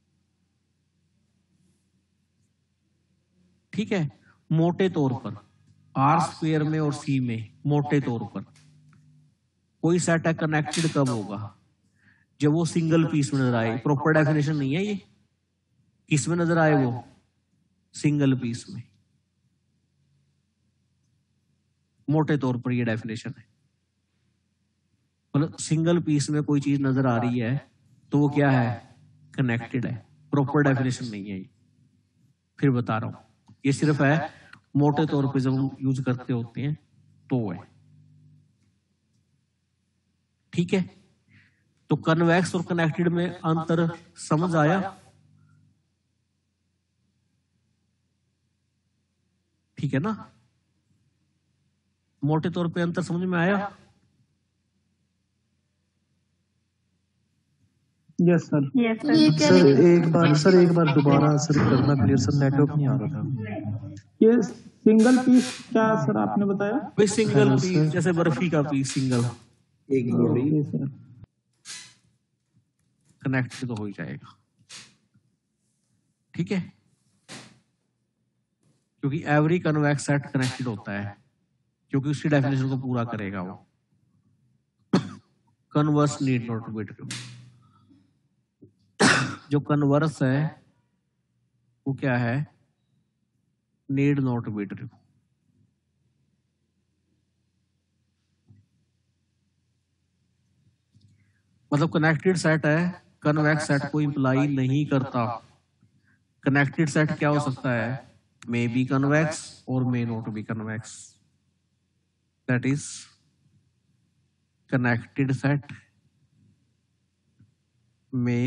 ठीक है, मोटे तौर पर आर स्क्वायर में और सी में मोटे तौर पर कोई सेट है कनेक्टेड कब होगा? जब वो सिंगल पीस में नजर आए। प्रॉपर डेफिनेशन नहीं है ये, किस में नजर आए? वो सिंगल पीस में। मोटे तौर पर ये डेफिनेशन है, मतलब सिंगल पीस में कोई चीज नजर आ रही है तो वो क्या है? कनेक्टेड है। प्रॉपर डेफिनेशन नहीं है ये, फिर बता रहा हूं। ये सिर्फ है मोटे तौर पे जब हम यूज करते होते हैं तो है। ठीक है, तो कन्वेक्स और कनेक्टेड में अंतर समझ आया? ठीक है ना, मोटे तौर पे अंतर समझ में आया? Yes sir. सर एक बार दोबारा सर करना क्लियर सर, नेटवर्क नहीं आ रहा था। ये सिंगल पीस क्या सर आपने बताया? भाई सिंगल पीस जैसे बर्फी का पीस सिंगल, एक बॉडी कनेक्टेड तो हो ही जाएगा। ठीक है, क्योंकि एवरी कन्वेक्स सेट कनेक्टेड होता है, क्योंकि उसकी डेफिनेशन को पूरा करेगा वो। Converse need not be true. जो कन्वर्स है वो क्या है? Need not be true. मतलब कनेक्टेड सेट है, कन्वेक्स सेट को इंप्लाई नहीं करता। कनेक्टेड सेट क्या हो सकता है? मे बी कन्वेक्स और may not be convex. That is connected set may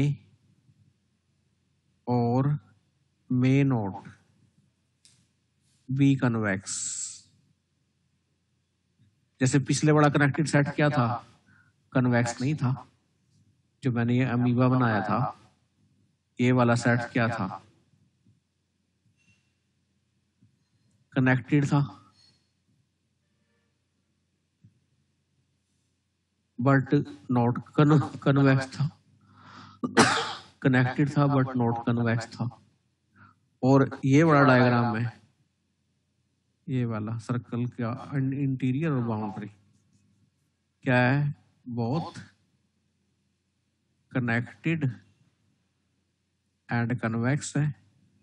और मे नॉट बी कन्वेक्स। जैसे पिछले वाला कनेक्टेड सेट क्या था? कन्वेक्स नहीं था। जो मैंने ये अमीबा बनाया था, ये वाला सेट क्या था? कनेक्टेड था बट नॉट कन्वेक्स था। कनेक्टेड था बट नॉट कन्वेक्स था। और ये वाला डायग्राम है, ये वाला सर्कल का इंटीरियर और बाउंड्री क्या है? बोथ कनेक्टेड एंड कन्वेक्स है।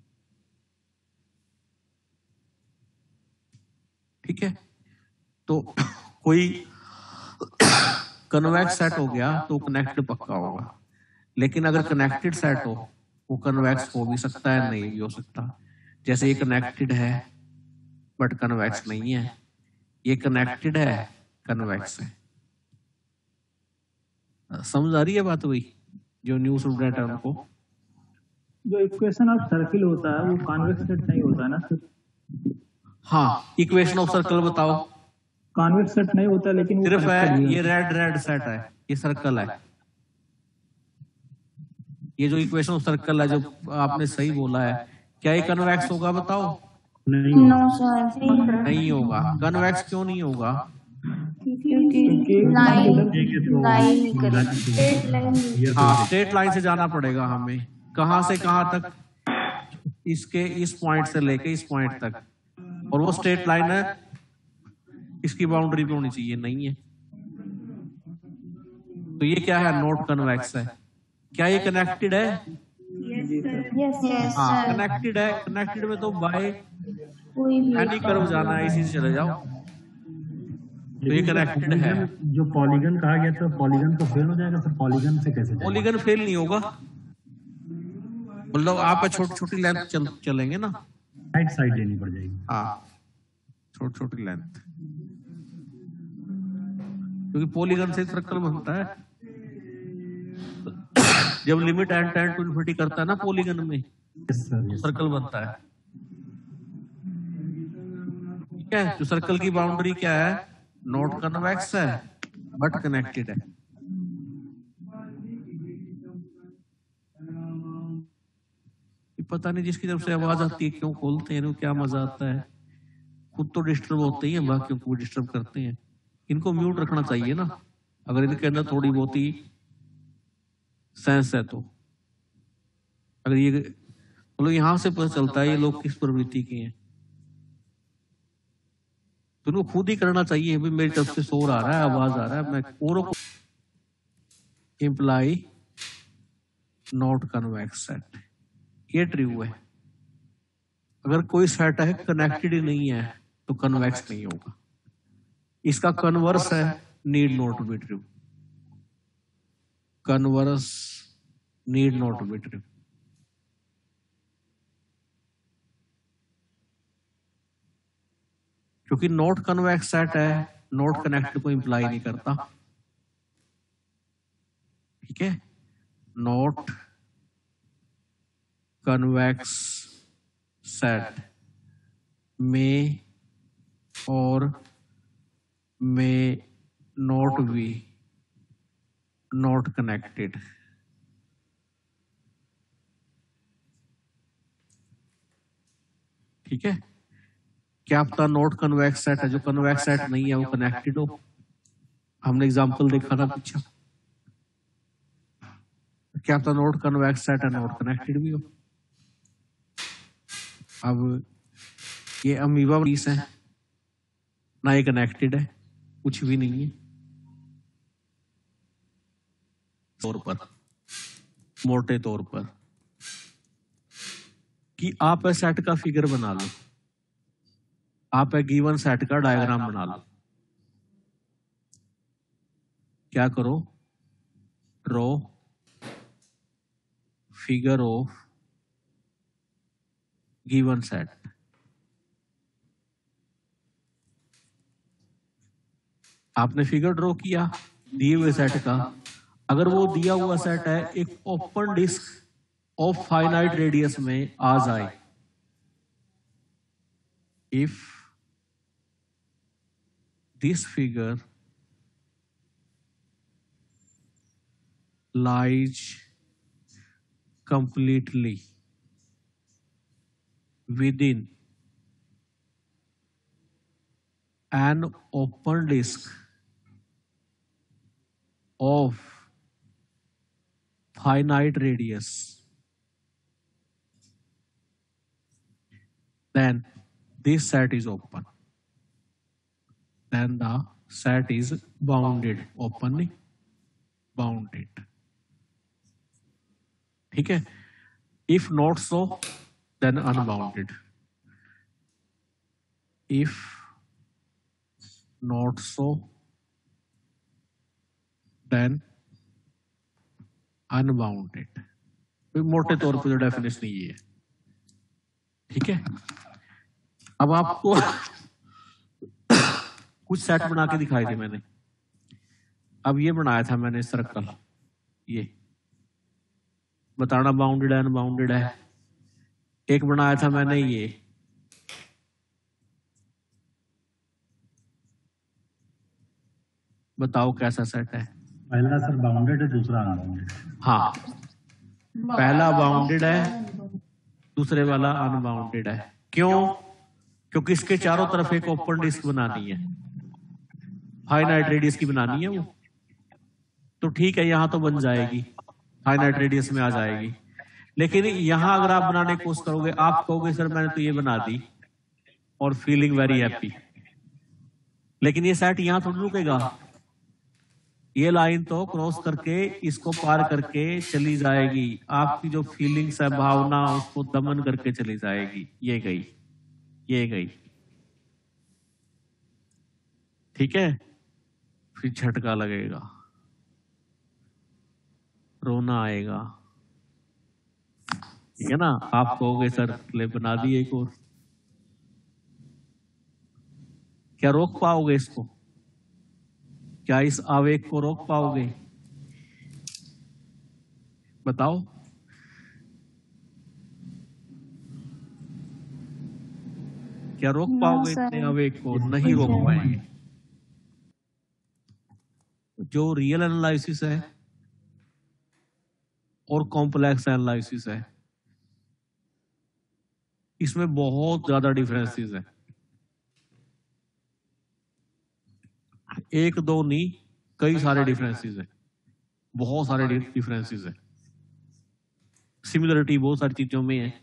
ठीक है, तो कोई कन्वेक्स सेट हो गया तो कनेक्टेड पक्का होगा, लेकिन अगर कनेक्टेड सेट हो वो कन्वेक्स हो भी सकता है, नहीं भी हो सकता। जैसे ये कनेक्टेड है बट कन्वेक्स नहीं है, ये कनेक्टेड है कन्वेक्स है। समझ आ रही है बात? वही जो न्यू स्टूडेंट है उनको। जो इक्वेशन ऑफ सर्किल होता है वो कॉन्वेक्स सेट नहीं होता है ना सर? हाँ, इक्वेशन ऑफ सर्कल बताओ। कॉन्वेक्स सेट नहीं होता, लेकिन सिर्फ है ये रेड सेट है, ये सर्कल है। ये जो इक्वेशन ऑफ सर्कल है जो आपने सही बोला है, क्या ये कन्वेक्स होगा? बताओ। नहीं होगा। कन्वेक्स क्यों नहीं होगा? हाँ, स्ट्रेट लाइन से जाना पड़ेगा हमें। कहां से कहां तक? इसके इस पॉइंट से लेके इस पॉइंट तक, और वो स्ट्रेट लाइन है, इसकी बाउंड्री पे होनी चाहिए, नहीं है। तो ये क्या है? नॉट कन्वेक्स है। क्या ये कनेक्टेड है? हाँ, कनेक्टेड है। कनेक्टेड में तो बाय एनी कर्व जाना है, इसी से चले जाओ, तो ये कनेक्टेड है। जो पॉलीगन कहा गया था, पॉलीगन तो फेल हो जाएगा सर। पॉलीगन से कैसे? पॉलीगन फेल नहीं होगा, मतलब आप छोटी छोटी लेंथ चलेंगे ना, राइट साइड लेनी पड़ जाएगी। हाँ, छोटी छोटी लेंथ, क्योंकि पॉलीगन से सर्कल बनता है। जब limit and tend to infinity करता है ना पॉलीगन में, सर्कल बनता है। ठीक है, तो सर्कल की बाउंड्री क्या है? नॉट कन्वेक्स है बट कनेक्टेड है। पता नहीं जिसकी तरफ से आवाज आती है क्यों खोलते हैं, क्या मजा आता है। खुद तो डिस्टर्ब होते ही हैं, बाकियों को डिस्टर्ब करते हैं। इनको म्यूट रखना चाहिए ना, अगर इनके अंदर थोड़ी बहुत ही सेंस है तो। अगर ये मतलब यहां से पता चलता है ये लोग किस प्रवृत्ति के हैं, तो उनको खुद ही करना चाहिए। भाई मेरी तरफ से शोर आ रहा है, आवाज आ रहा है, मैं औरों को इम्प्लाई नॉट कन्वेक्स सेट, ये ट्रू है। अगर कोई सेट है कनेक्टेड ही नहीं है तो कन्वेक्स नहीं होगा। इसका कन्वर्स है need not be true, converse need not be true. क्योंकि नॉट कन्वेक्स सेट है, नॉट कनेक्टेड को इंप्लाई नहीं करता। ठीक है, नॉट कन्वेक्स सेट में और में नॉट बी नॉट कनेक्टेड। ठीक है, क्या पता नॉट कन्वेक्स सेट है जो कन्वेक्स सेट नहीं है वो कनेक्टेड हो। हमने एग्जांपल देखा था पीछे, क्या पता नॉट कन्वेक्स सेट है नॉट कनेक्टेड भी हो। अब ये अमीबा पीस है ना, ये कनेक्टेड है, कुछ भी नहीं है। तौर पर, मोटे तौर पर कि आप ए सेट का फिगर बना लो, आप ए गिवन सेट का डायग्राम बना लो। क्या करो? Draw figure of given set. आपने फिगर ड्रॉ किया दिए हुए सेट का। अगर वो दिया हुआ सेट है एक open disc of finite radius में आ जाए, if this figure lies completely within an open disk of finite radius, then this set is open. Then the set is bounded, openly bounded. ठीक है, if not so then unbounded, if not so then unbounded। मोटे तौर पर जो definition ये है। ठीक है, अब आपको कुछ सेट बना के दिखाई थे मैंने। अब ये बनाया था मैंने सर्कल, ये बताना बाउंडेड है अनबाउंडेड है। एक बनाया था मैंने ये, बताओ कैसा सेट है? पहला सर बाउंडेड है, दूसरा अनबाउंडेड। हाँ, पहला बाउंडेड है, दूसरे वाला अनबाउंडेड है। क्यों? क्योंकि इसके चारों तरफ एक ओपन डिस्क बनानी है, फाइनाइट रेडियस की बनानी है वो। तो ठीक है, यहां तो बन जाएगी, फाइनाइट रेडियस में आ जाएगी। लेकिन यहां अगर आप बनाने की कोशिश करोगे, आप कहोगे सर मैंने तो ये बना दी और फीलिंग वेरी हैप्पी, लेकिन ये सेट यहां थोड़ी रुकेगा। ये लाइन तो क्रॉस करके, इसको पार करके चली जाएगी। आपकी जो फीलिंग्स है, भावना, उसको दमन करके चली जाएगी। ये गई, ये गई। ठीक है, फिर झटका लगेगा, रोना आएगा। ठीक है ना, आप कहोगे सर ले बना दिए एक और, क्या रोक पाओगे इसको? क्या इस आवेग को रोक पाओगे? बताओ। क्या रोक पाओगे इतने आवेग को? नहीं रोक पाएंगे। जो रियल एनालिसिस है और कॉम्प्लेक्स एनालिसिस है, इसमें बहुत ज्यादा डिफरेंसेस है। एक दो नहीं, कई सारे डिफरेंसेस है, बहुत सारे डिफरेंसेस है। सिमिलरिटी बहुत सारी चीजों में है।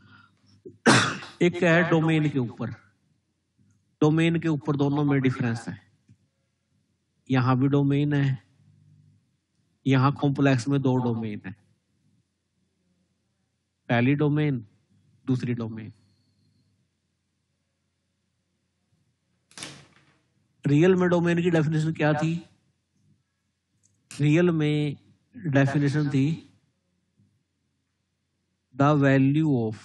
एक है डोमेन के ऊपर, डोमेन के ऊपर दोनों में डिफरेंस है। यहां भी डोमेन है, यहां कॉम्प्लेक्स में दो डोमेन है, पहली डोमेन दूसरी डोमेन। रियल में डोमेन की डेफिनेशन क्या थी? रियल में डेफिनेशन थी the value of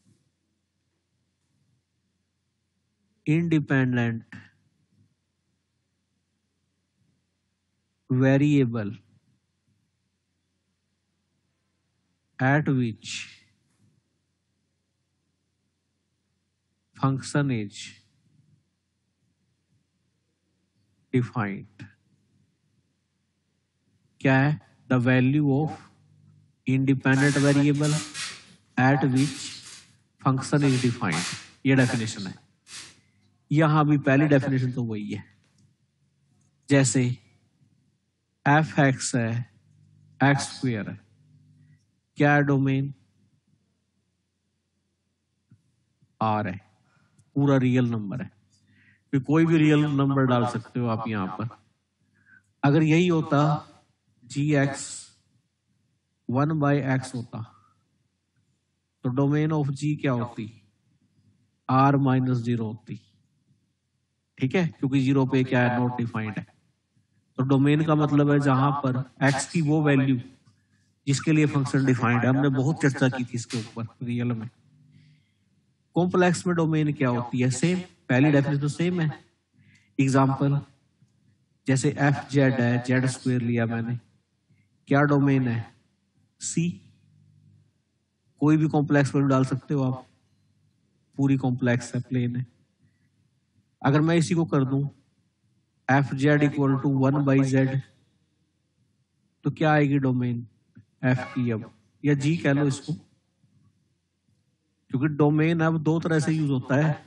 independent variable at which function is defined। क्या है? the value of independent variable at which function is defined। ये डेफिनेशन है। यहां भी पहली डेफिनेशन तो वही है। जैसे एफ एक्स है, एक्स स्क्वायर है, क्या है डोमेन? आर है, पूरा रियल नंबर है। फिर कोई भी रियल नंबर डाल सकते हो आप यहां पर। अगर यही होता जी एक्स 1/x होता तो डोमेन ऑफ जी क्या होती? r-0 होती। ठीक है, क्योंकि 0 पे क्या है? नॉट डिफाइंड है। तो डोमेन का मतलब है जहां पर x की वो वैल्यू जिसके लिए फंक्शन डिफाइंड है। हमने बहुत चर्चा की थी इसके ऊपर रियल में। कॉम्प्लेक्स में डोमेन क्या होती है? सेम, पहली डेफिनेशन तो सेम है। एग्जांपल जैसे एफ जेड है, जेड स्क्वायर लिया मैंने, क्या डोमेन है? सी। कोई भी कॉम्प्लेक्स वैल्यू डाल सकते हो आप, पूरी कॉम्प्लेक्स है, प्लेन है। अगर मैं इसी को कर दूं F Z equal to 1/z तो क्या आएगी डोमेन? एफ की अब, या जी कह लो इसको, क्योंकि डोमेन अब दो तरह से यूज होता है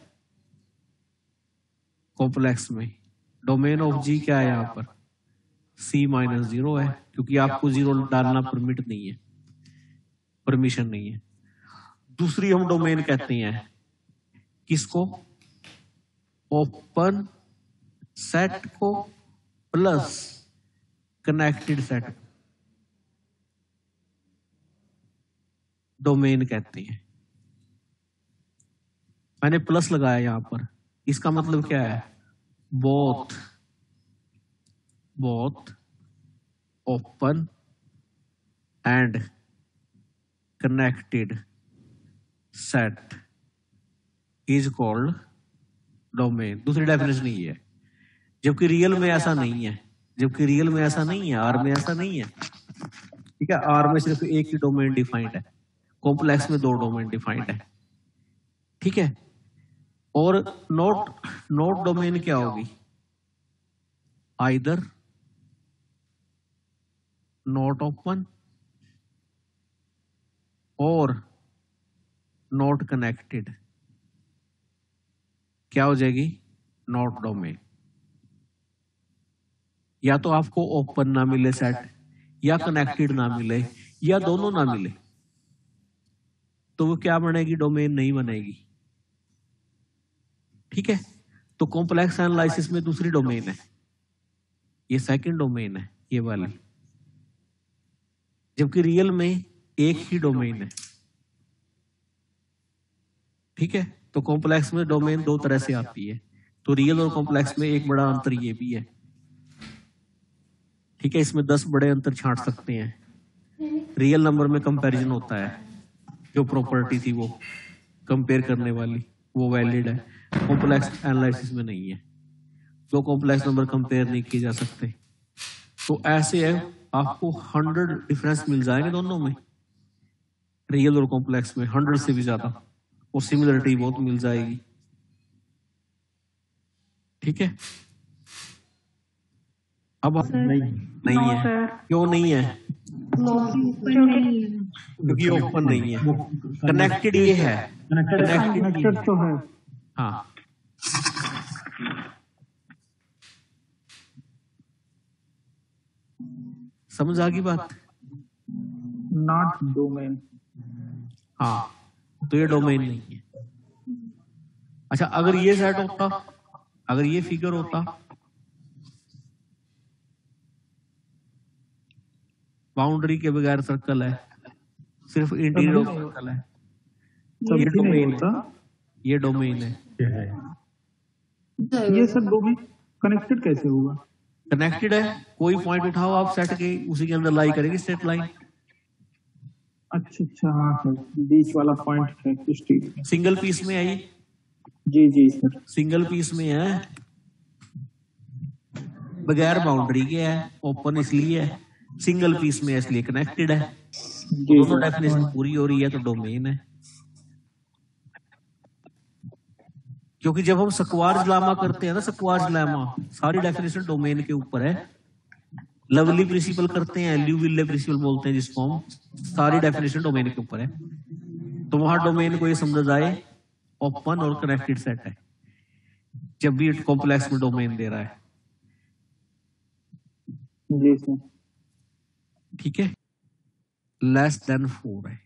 कॉम्प्लेक्स में। डोमेन ऑफ जी क्या है यहाँ पर? c-0 है, क्योंकि आपको 0 डालना परमिट नहीं है, परमिशन नहीं है। दूसरी हम डोमेन कहते हैं किसको? ओपन सेट को प्लस कनेक्टेड सेट डोमेन कहते हैं। मैंने प्लस लगाया यहां पर, इसका मतलब क्या है? Both open and connected set is called domain. दूसरी डेफिनेशन नहीं है, जबकि रियल में ऐसा नहीं है। जबकि रियल में ऐसा नहीं है, आर में ऐसा नहीं है। ठीक है, आर में सिर्फ एक ही डोमेन डिफाइंड है, कॉम्प्लेक्स में दो डोमेन डिफाइंड है। ठीक है, और नोट डोमेन क्या होगी? आइदर नॉट ओपन और नॉट कनेक्टेड। क्या हो जाएगी? Not domain. या तो आपको ओपन ना मिले सेट, या कनेक्टेड ना मिले, या दोनों ना मिले, तो वो क्या बनेगी? डोमेन नहीं बनेगी। ठीक है, तो कॉम्प्लेक्स एनालिसिस में दूसरी डोमेन है, ये सेकंड डोमेन है ये वाली, जबकि रियल में एक ही डोमेन है। ठीक है, तो कॉम्प्लेक्स में डोमेन दो तरह से आती है। तो रियल और कॉम्प्लेक्स में एक बड़ा अंतर ये भी है। ठीक है, इसमें 10 बड़े अंतर छांट सकते हैं। रियल नंबर में कंपैरिजन होता है, जो प्रॉपर्टी थी वो कंपेयर करने वाली, वो वैलिड है। कॉम्प्लेक्स एनालिसिस में नहीं है। दो कॉम्प्लेक्स नंबर कंपेयर नहीं किए जा सकते। तो ऐसे है आपको 100 डिफरेंस मिल जाएंगे दोनों में, रियल और कॉम्प्लेक्स में 100 से भी ज्यादा, और सिमिलरिटी बहुत मिल जाएगी। ठीक है, अब नहीं है, क्यों नहीं है? क्योंकि ओपन नहीं है, कनेक्टेड ये है, कनेक्टेड तो है। हाँ, समझ आ गई बात? Not domain. हाँ, तो ये डोमेन नहीं है। अच्छा, अगर ये सेट होता, अगर ये फिगर होता, बाउंड्री के बगैर सर्कल है, सिर्फ इंटीरियर सर्कल है, ये डोमेन है, ये डोमेन है। ये सब डोमेन कनेक्टेड कैसे होगा? कनेक्टेड है, कोई पॉइंट उठाओ आप सेट के, उसी के अंदर लाई करेगी स्ट्रेट लाइन। अच्छा, हाँ सर, बीच वाला पॉइंट है कुछ, ठीक है। सिंगल पीस में आई? जी सर, सिंगल पीस में है, बगैर बाउंड्री के है, ओपन इसलिए है, सिंगल पीस में इसलिए कनेक्टेड है। दोनों डेफिनेशन पूरी हो रही है तो डोमेन है। क्योंकि जब हम स्क्वार्ज लेमा करते हैं ना, स्क्वार्ज लेमा सारी डेफिनेशन डोमेन के ऊपर है। लवली प्रिंसिपल करते हैं, ल्यूविले प्रिंसिपल बोलते हैं जिसको हम, सारी डेफिनेशन डोमेन के ऊपर है। तो वहां डोमेन को ये समझ जाए ओपन और कनेक्टेड सेट है, जब भी कॉम्प्लेक्स में डोमेन दे रहा है। जी सर, ठीक है, लेस देन 4 है,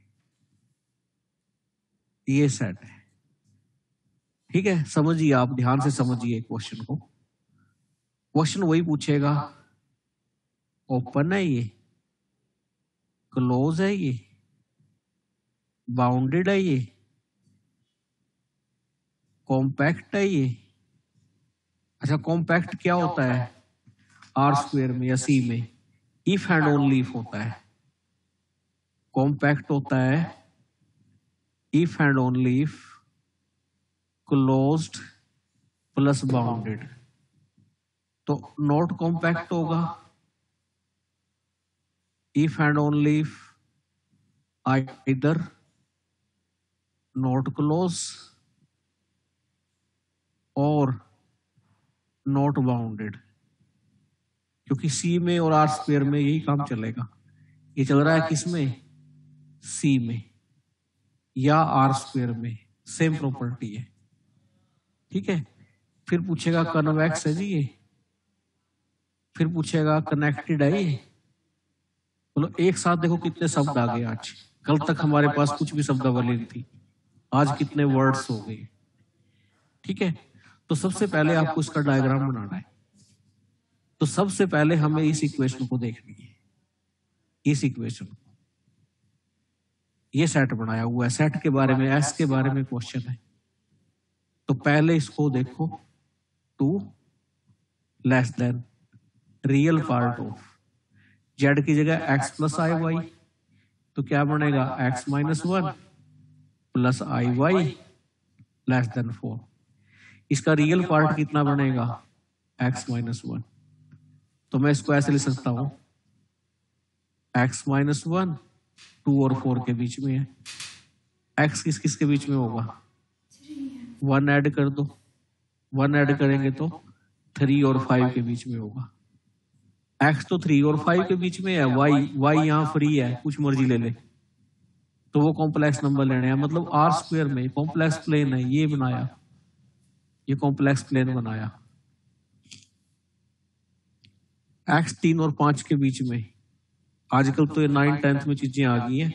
ये सेट है। ठीक है, समझिए, आप ध्यान से समझिए क्वेश्चन को। क्वेश्चन वही पूछेगा, ओपन है ये, क्लोज है ये, बाउंडेड है ये, कॉम्पैक्ट है ये। अच्छा, कॉम्पैक्ट क्या होता है? R² में या C में इफ एंड ओनली इफ होता है। कॉम्पैक्ट होता है if and only if closed plus bounded. तो नॉट कॉम्पैक्ट होगा if and only if either not close और नॉट बाउंडेड। क्योंकि C में और R² में यही काम चलेगा। ये चल रहा है किसमें? C में या R² में, सेम प्रॉपर्टी है। ठीक है, फिर पूछेगा कन्वेक्स है जी ये, फिर पूछेगा कनेक्टेड है ये। बोलो एक साथ देखो कितने शब्द आ गए आज। कल तक हमारे पास कुछ भी शब्दावली नहीं थी, आज कितने वर्ड्स हो गए। ठीक है, तो सबसे पहले आपको इसका डायग्राम बनाना है। तो सबसे पहले हमें इस इक्वेशन को देखनी है, इस इक्वेशन को। ये सेट बनाया हुआ है, सेट के बारे में, एस के बारे में क्वेश्चन है। तो पहले इसको देखो, 2 less than real part of z की जगह x प्लस आई वाई, तो क्या बनेगा? x minus 1 plus i y less than 4। इसका रियल पार्ट कितना बनेगा? x minus 1। तो मैं इसको ऐसे लिख सकता हूं, x माइनस 1 2 और 4 के बीच में है। x किस किस के बीच में होगा? 1 ऐड कर दो, 1 ऐड करेंगे तो 3 और 5 के बीच में होगा। x तो 3 और 5 के बीच में है, y यहाँ फ्री है, कुछ मर्जी ले ले। तो वो कॉम्प्लेक्स नंबर लेने हैं, मतलब R² में कॉम्प्लेक्स प्लेन है, ये बनाया, ये कॉम्प्लेक्स प्लेन बनाया। x 3 और 5 के बीच में, आजकल तो ये 9th 10th में चीजें आ गई हैं,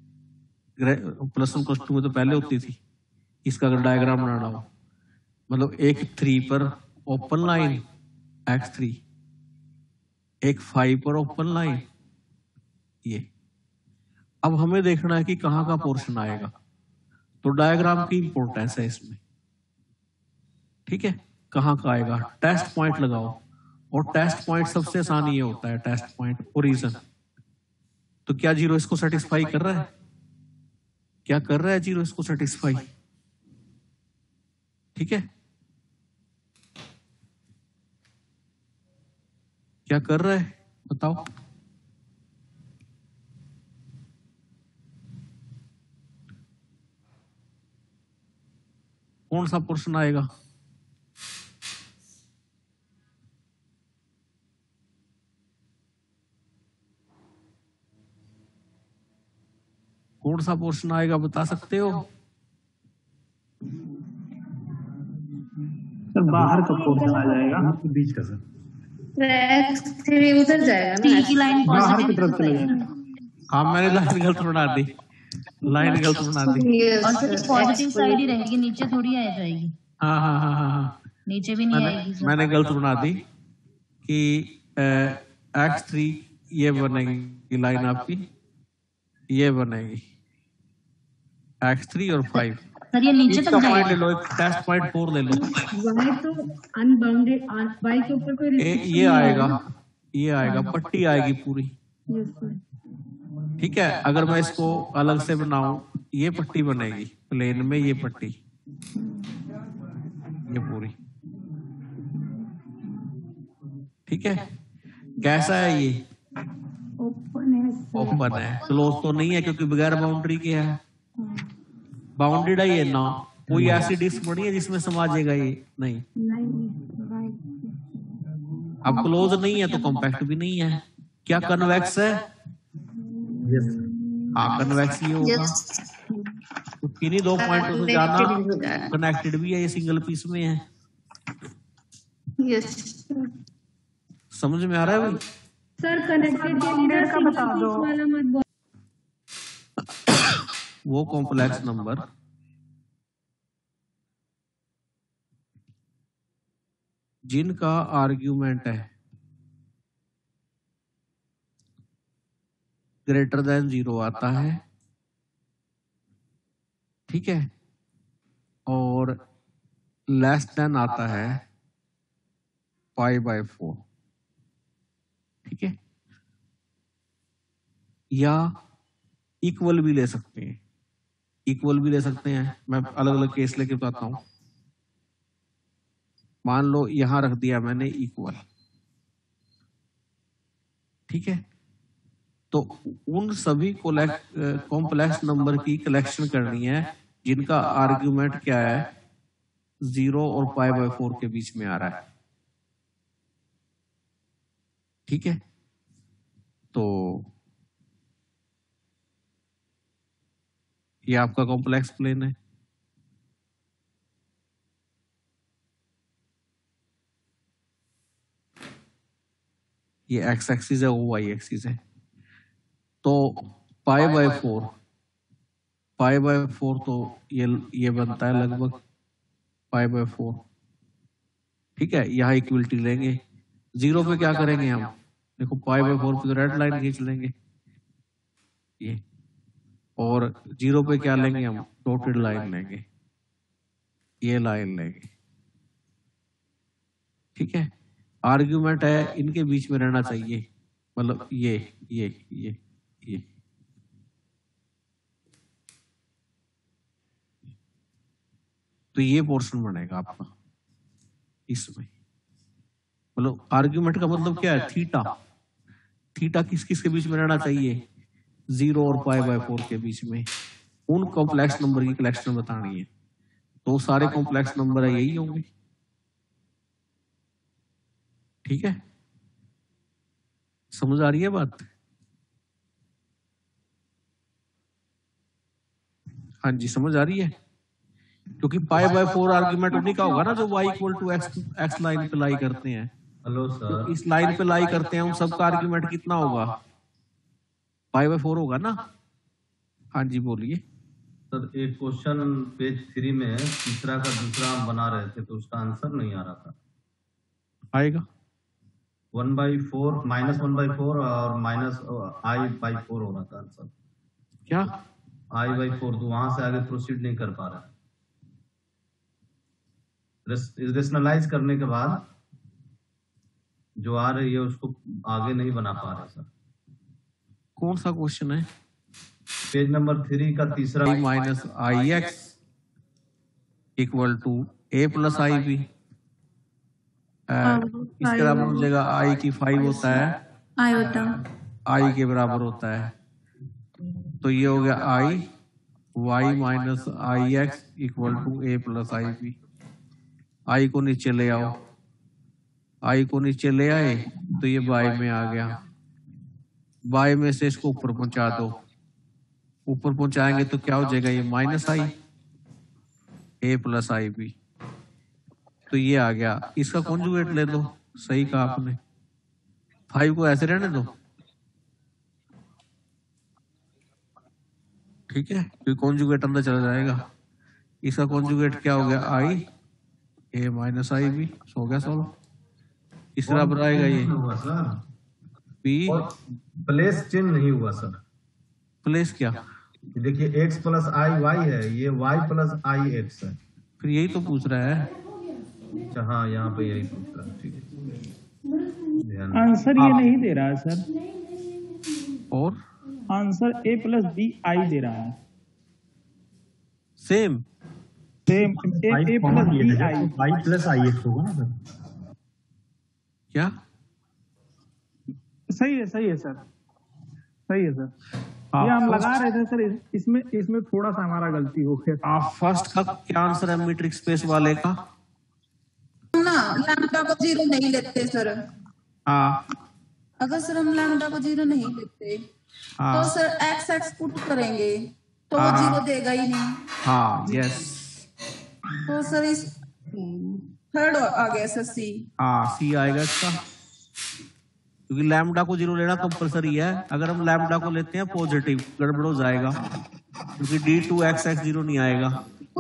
+1 +2 में तो पहले होती थी। इसका अगर डायग्राम बनाना हो, मतलब एक 3 पर ओपन लाइन x3, एक 5 पर ओपन लाइन ये। अब हमें देखना है कि कहाँ का पोर्शन आएगा, तो डायग्राम की इंपॉर्टेंस है इसमें। ठीक है, कहाँ का आएगा? टेस्ट पॉइंट लगाओ, और टेस्ट पॉइंट सबसे आसान ये होता है, टेस्ट पॉइंट ओरिजिन। तो क्या 0 इसको सेटिस्फाई कर रहा है? क्या कर रहा है 0 इसको सेटिस्फाई? ठीक है, क्या कर रहे हैं बताओ। कौन सा पोर्शन आएगा? कौन सा पोर्शन आएगा बता सकते हो? सर बाहर का पोर्शन आ जाएगा, बीच का सर। X3 उधर जाएगा ना, की लाइन बाहर की तरफ चला जाएगा। हाँ मैंने लाइन गलत बना दी, लाइन गलत बना दी। और सर पॉजिटिव साइड ही रहेगी, नीचे थोड़ी आ जाएगी। हाँ हाँ हाँ हाँ हाँ नीचे भी नहीं आएगी सर। मैंने गलत बना दी कि X3 ये बनेगी लाइन आपकी, ये बनेगी X3 और 5। सर ये नीचे इसका तक पॉइंट ले जाएगा। लो, एक टेस्ट पॉइंट 4 ले लो। वाई तो अनबाउंडेड, वाई के ऊपर कोई ये आएगा, ये आएगा, पट्टी आएगी पूरी। Yes sir. ठीक है, अगर मैं इसको अलग से बनाऊं, ये पट्टी बनेगी प्लेन में, ये पट्टी, ये पूरी। ठीक है, कैसा है ये? ओपन है सर। ओपन है, क्लोज तो नहीं है क्योंकि बगैर बाउंड्री के है। बाउंडेड है ये ना, कोई ऐसी डिस्क बनी है जिसमें समा जाएगा ये? नहीं। अब क्लोज नहीं है तो कॉम्पैक्ट भी नहीं है। क्या कन्वेक्स है? हाँ कन्वेक्स ही होगा। तो किन्हीं दो पॉइंटों से जाना कनेक्टेड भी है, ये सिंगल पीस में है। यस समझ में आ रहा है भाई? सर कनेक्टेड का बता दो वाला मत बोलो। वो कॉम्प्लेक्स नंबर जिनका आर्ग्यूमेंट है ग्रेटर देन 0 आता है, ठीक है, और लेस देन आता है π/4, ठीक है, या इक्वल भी ले सकते हैं, इक्वल भी ले सकते हैं। मैं अलग अलग केस लेके बताता हूं। मान लो यहां रख दिया मैंने इक्वल, ठीक है, तो उन सभी कॉम्प्लेक्स नंबर की कलेक्शन करनी है जिनका आर्ग्यूमेंट क्या है, 0 और π/4 के बीच में आ रहा है। ठीक है, तो ये आपका कॉम्प्लेक्स प्लेन है। ये एक्स एक्सिस है, वो वाई एक्सिस है। तो π/4 तो ये बनता है लगभग π/4, ठीक है। यहाँ इक्वलिटी लेंगे, 0 पे क्या करेंगे हम, देखो π/4 पे तो रेड लाइन खींच लेंगे ये, और 0 पे क्या लेंगे हम, डॉटेड लाइन लेंगे, ये लाइन लेंगे, ठीक है। आर्ग्यूमेंट है इनके बीच में रहना चाहिए, मतलब ये तो ये पोर्शन बनेगा आपका इसमें। मतलब आर्ग्यूमेंट का मतलब क्या है, थीटा किस किस के बीच में रहना चाहिए, 0 और π/4 के बीच में। उन कॉम्प्लेक्स नंबर की कलेक्शन बतानी है, तो सारे कॉम्प्लेक्स नंबर है यही होंगे, ठीक है। समझ आ रही है बात? हाँ जी समझ आ रही है, क्योंकि π/4 आर्ग्यूमेंट उन्हीं का होगा ना जो y = x लाइन पे लाई करते हैं। हेलो सर, तो इस लाइन पे लाई करते हैं, उन सबका आर्ग्यूमेंट कितना होगा, π/4 होगा ना। हाँ जी बोलिए सर एक क्वेश्चन पेज 3 में तीसरा का दूसरा हम बना रहे थे तो उसका आंसर नहीं आ रहा था। आएगा 1/4 -1/4 और -i/4 हो रहा था आंसर। क्या i/4, तो वहां से आगे प्रोसीड नहीं कर पा रहा। रेशनलाइज करने के बाद जो आ रही है उसको आगे नहीं बना पा रहे सर। कौन सा क्वेश्चन है? पेज नंबर 3 का तीसरा। -ix = a + ib, इसके बराबर हो जाएगा आई की 5 होता है, आयोटा आई के बराबर होता है, तो ये हो गया i y minus i x equal to a plus i b. I को नीचे ले आओ, आई को नीचे ले आए तो ये बाई में आ गया, बाई में से इसको ऊपर पहुंचा दो, ऊपर पहुंचाएंगे तो क्या हो जाएगा, ये minus i a plus i b, तो ये आ गया। इसका कॉन्जुगेट ले दो, सही कहा आपने, 5 को ऐसे रहने दो, ठीक है, क्योंकि कॉन्जुगेट अंदर चला जाएगा। इसका कॉन्जुगेट क्या हो गया, आई ए माइनस आई बी, हो गया सॉल्व। इस बराबर आएगा ये हुआ सर, बी, प्लेस चेंज नहीं हुआ सर। प्लेस क्या, देखिए x प्लस आई वाई है, ये y प्लस आई एक्स है। फिर यही तो पूछ रहा है। अच्छा हाँ, यहाँ पे यही पूछ रहा है, ठीक है। आंसर ये नहीं दे रहा है सर, और answer a plus b i दे रहा है, same same a plus b i, y plus i x होगा ना सर, क्या सही है सही है सर, सही है सर। ये हम लगा रहे थे सर, इसमें थोड़ा सा हमारा गलती हो गया। फर्स्ट का क्या आंसर है मीट्रिक स्पेस वाले का, ना लैम्डा को 0 नहीं लेते सर। हाँ अगर सर हम लैम्डा को 0 नहीं लेते तो सर एक्स एक्स पुट करेंगे तो वो 0 देगा ही नहीं। हाँ यस, तो सर इस थर्ड आ गया सर सी। हाँ सी आएगा इसका, क्योंकि लैम्डा को 0 लेना कंपलसरी है। अगर हम लैम्डा को लेते हैं पॉजिटिव, गड़बड़ हो जाएगा, क्योंकि d2xx 0 नहीं आएगा।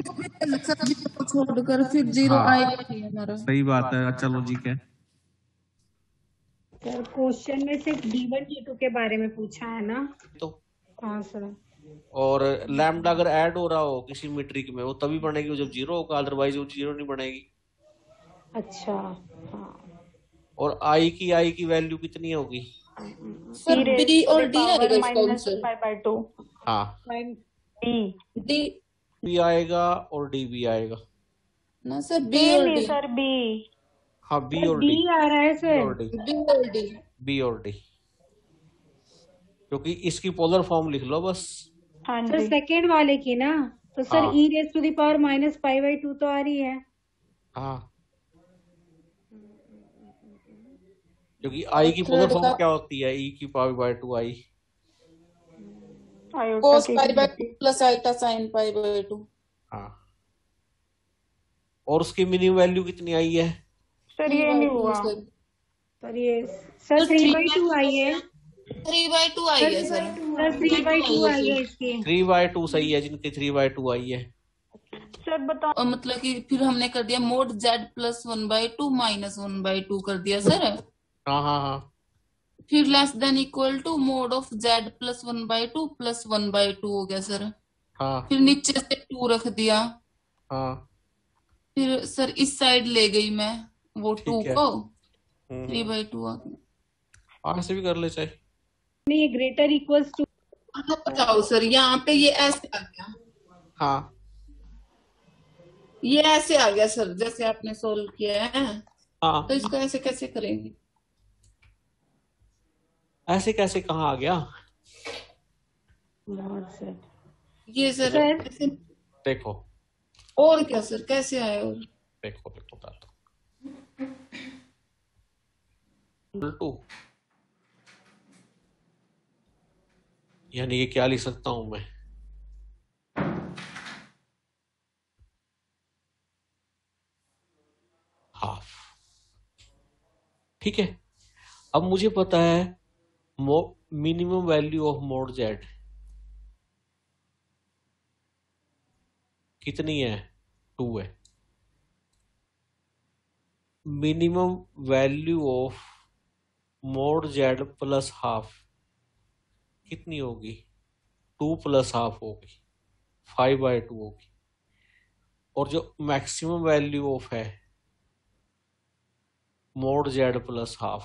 छोड़कर फिर 0 आएगा नहीं हमारा। सही बात है, अच्छा लॉजिक है। सर क्वेश्चन में सिर्फ d1 d2 के बारे में पूछा है ना, तो हाँ सर। और लैम्डा अगर ऐड हो रहा हो किसी मीट्रिक में, वो तभी बनेगी जब 0 होगा, अदरवाइज वो 0 नहीं बनेगी। अच्छा हाँ। और आई की वैल्यू कितनी होगी, सर बी और डी आएगा इसका आंसर। हाँ डी बी आएगा और डी भी आएगा ना सर, बी और डी सर बी, हाँ बी और डी आ रहा है सर, बी और डी, क्योंकि इसकी पोलर फॉर्म लिख लो बस। हाँ सर जी सेकेंड वाले की ना, तो सर हाँ। e raise to the power -π/2 तो आ रही है। हाँ, क्योंकि आई की पोलर फॉर्म क्या होती है, e की power by 2 i, cos π/2 plus iota sin π/2। हाँ, और उसकी मिनिमम वैल्यू कितनी आई है, सर ये नहीं हुआ सर, ये सर 3/2 आई है, 3/2 आई है सर, 3/2 आई है इसकी। 3/2 सही है, जिनकी 3/2 आई है। सर बताओ, मतलब कि फिर हमने कर दिया मोड z प्लस 1/2 माइनस 1/2 कर दिया सर। हाँ हाँ हाँ, फिर less than equal to mod of z plus 1/2 plus 1/2 हो गया सर। हाँ फिर नीचे से 2 रख दिया। हाँ, फिर सर इस साइड ले गई मैं वो 2 है। को, 3/2 आ गया। ऐसे भी कर ले चाहे। नहीं, ये ग्रेटर इक्वल्स टू, बताओ सर, यहाँ पे ये ऐसे आ गया, हाँ ये ऐसे आ गया सर, जैसे आपने सोल्व किया है। हाँ, तो इसको ऐसे कैसे करेंगे, ऐसे कैसे कहाँ आ गया, ये सर ऐसे, देखो और क्या सर कैसे आए, और देखो देखो बताता हूँ। यानी ये क्या लिख सकता हूं मैं, हाफ, ठीक है। अब मुझे पता है minimum value of mod z कितनी है, 2 है। Minimum value of mod z plus half कितनी होगी, 2 प्लस हाफ होगी, 5/2 होगी। और जो मैक्सिमम वैल्यू ऑफ है mod z plus half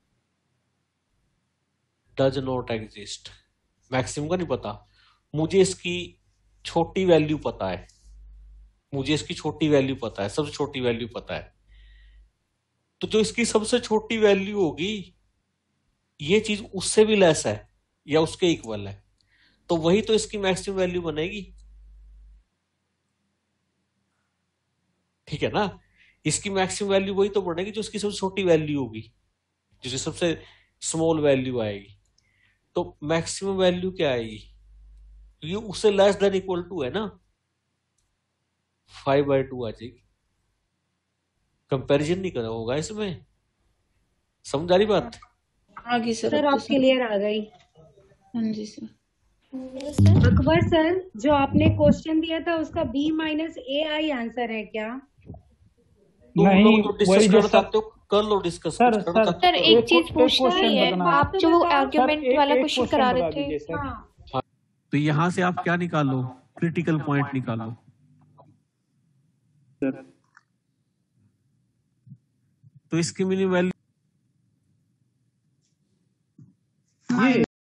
does not exist. Maximum का नहीं पता मुझे, इसकी छोटी वैल्यू पता है, मुझे इसकी छोटी वैल्यू पता है, सबसे छोटी वैल्यू पता है। तो जो इसकी सबसे छोटी वैल्यू होगी ये चीज उससे भी लेस है या उसके इक्वल है, तो वही तो इसकी मैक्सिमम वैल्यू बनेगी। ठीक है ना, इसकी मैक्सिमम वैल्यू वही तो बनेगी जो इसकी सबसे छोटी वैल्यू होगी, जिसकी सबसे स्मॉल वैल्यू आएगी। तो मैक्सिमम वैल्यू क्या आएगी, ये उससे लेस देन इक्वल टू है ना, 5/2 आ जाएगी। कंपैरिजन नहीं करना होगा इसमें, समझ आ रही बात? आगे सर आप क्लियर आ गई। हाँ जी सर। अकबर सर, जो आपने क्वेश्चन दिया था उसका B माइनस AI आंसर है क्या? तो नहीं, लोग जो डिस्कस वही जो करना चाहते हो कर लो डिस्कस। सर एक चीज पूछना ही है, आप जो आर्ग्यूमेंट वाला क्वेश्चन करा रहे थे। हाँ तो यहां से आप क्या निकालो, क्रिटिकल पॉइंट निकालो। तो इसकी मिनिमम वैल्यू ये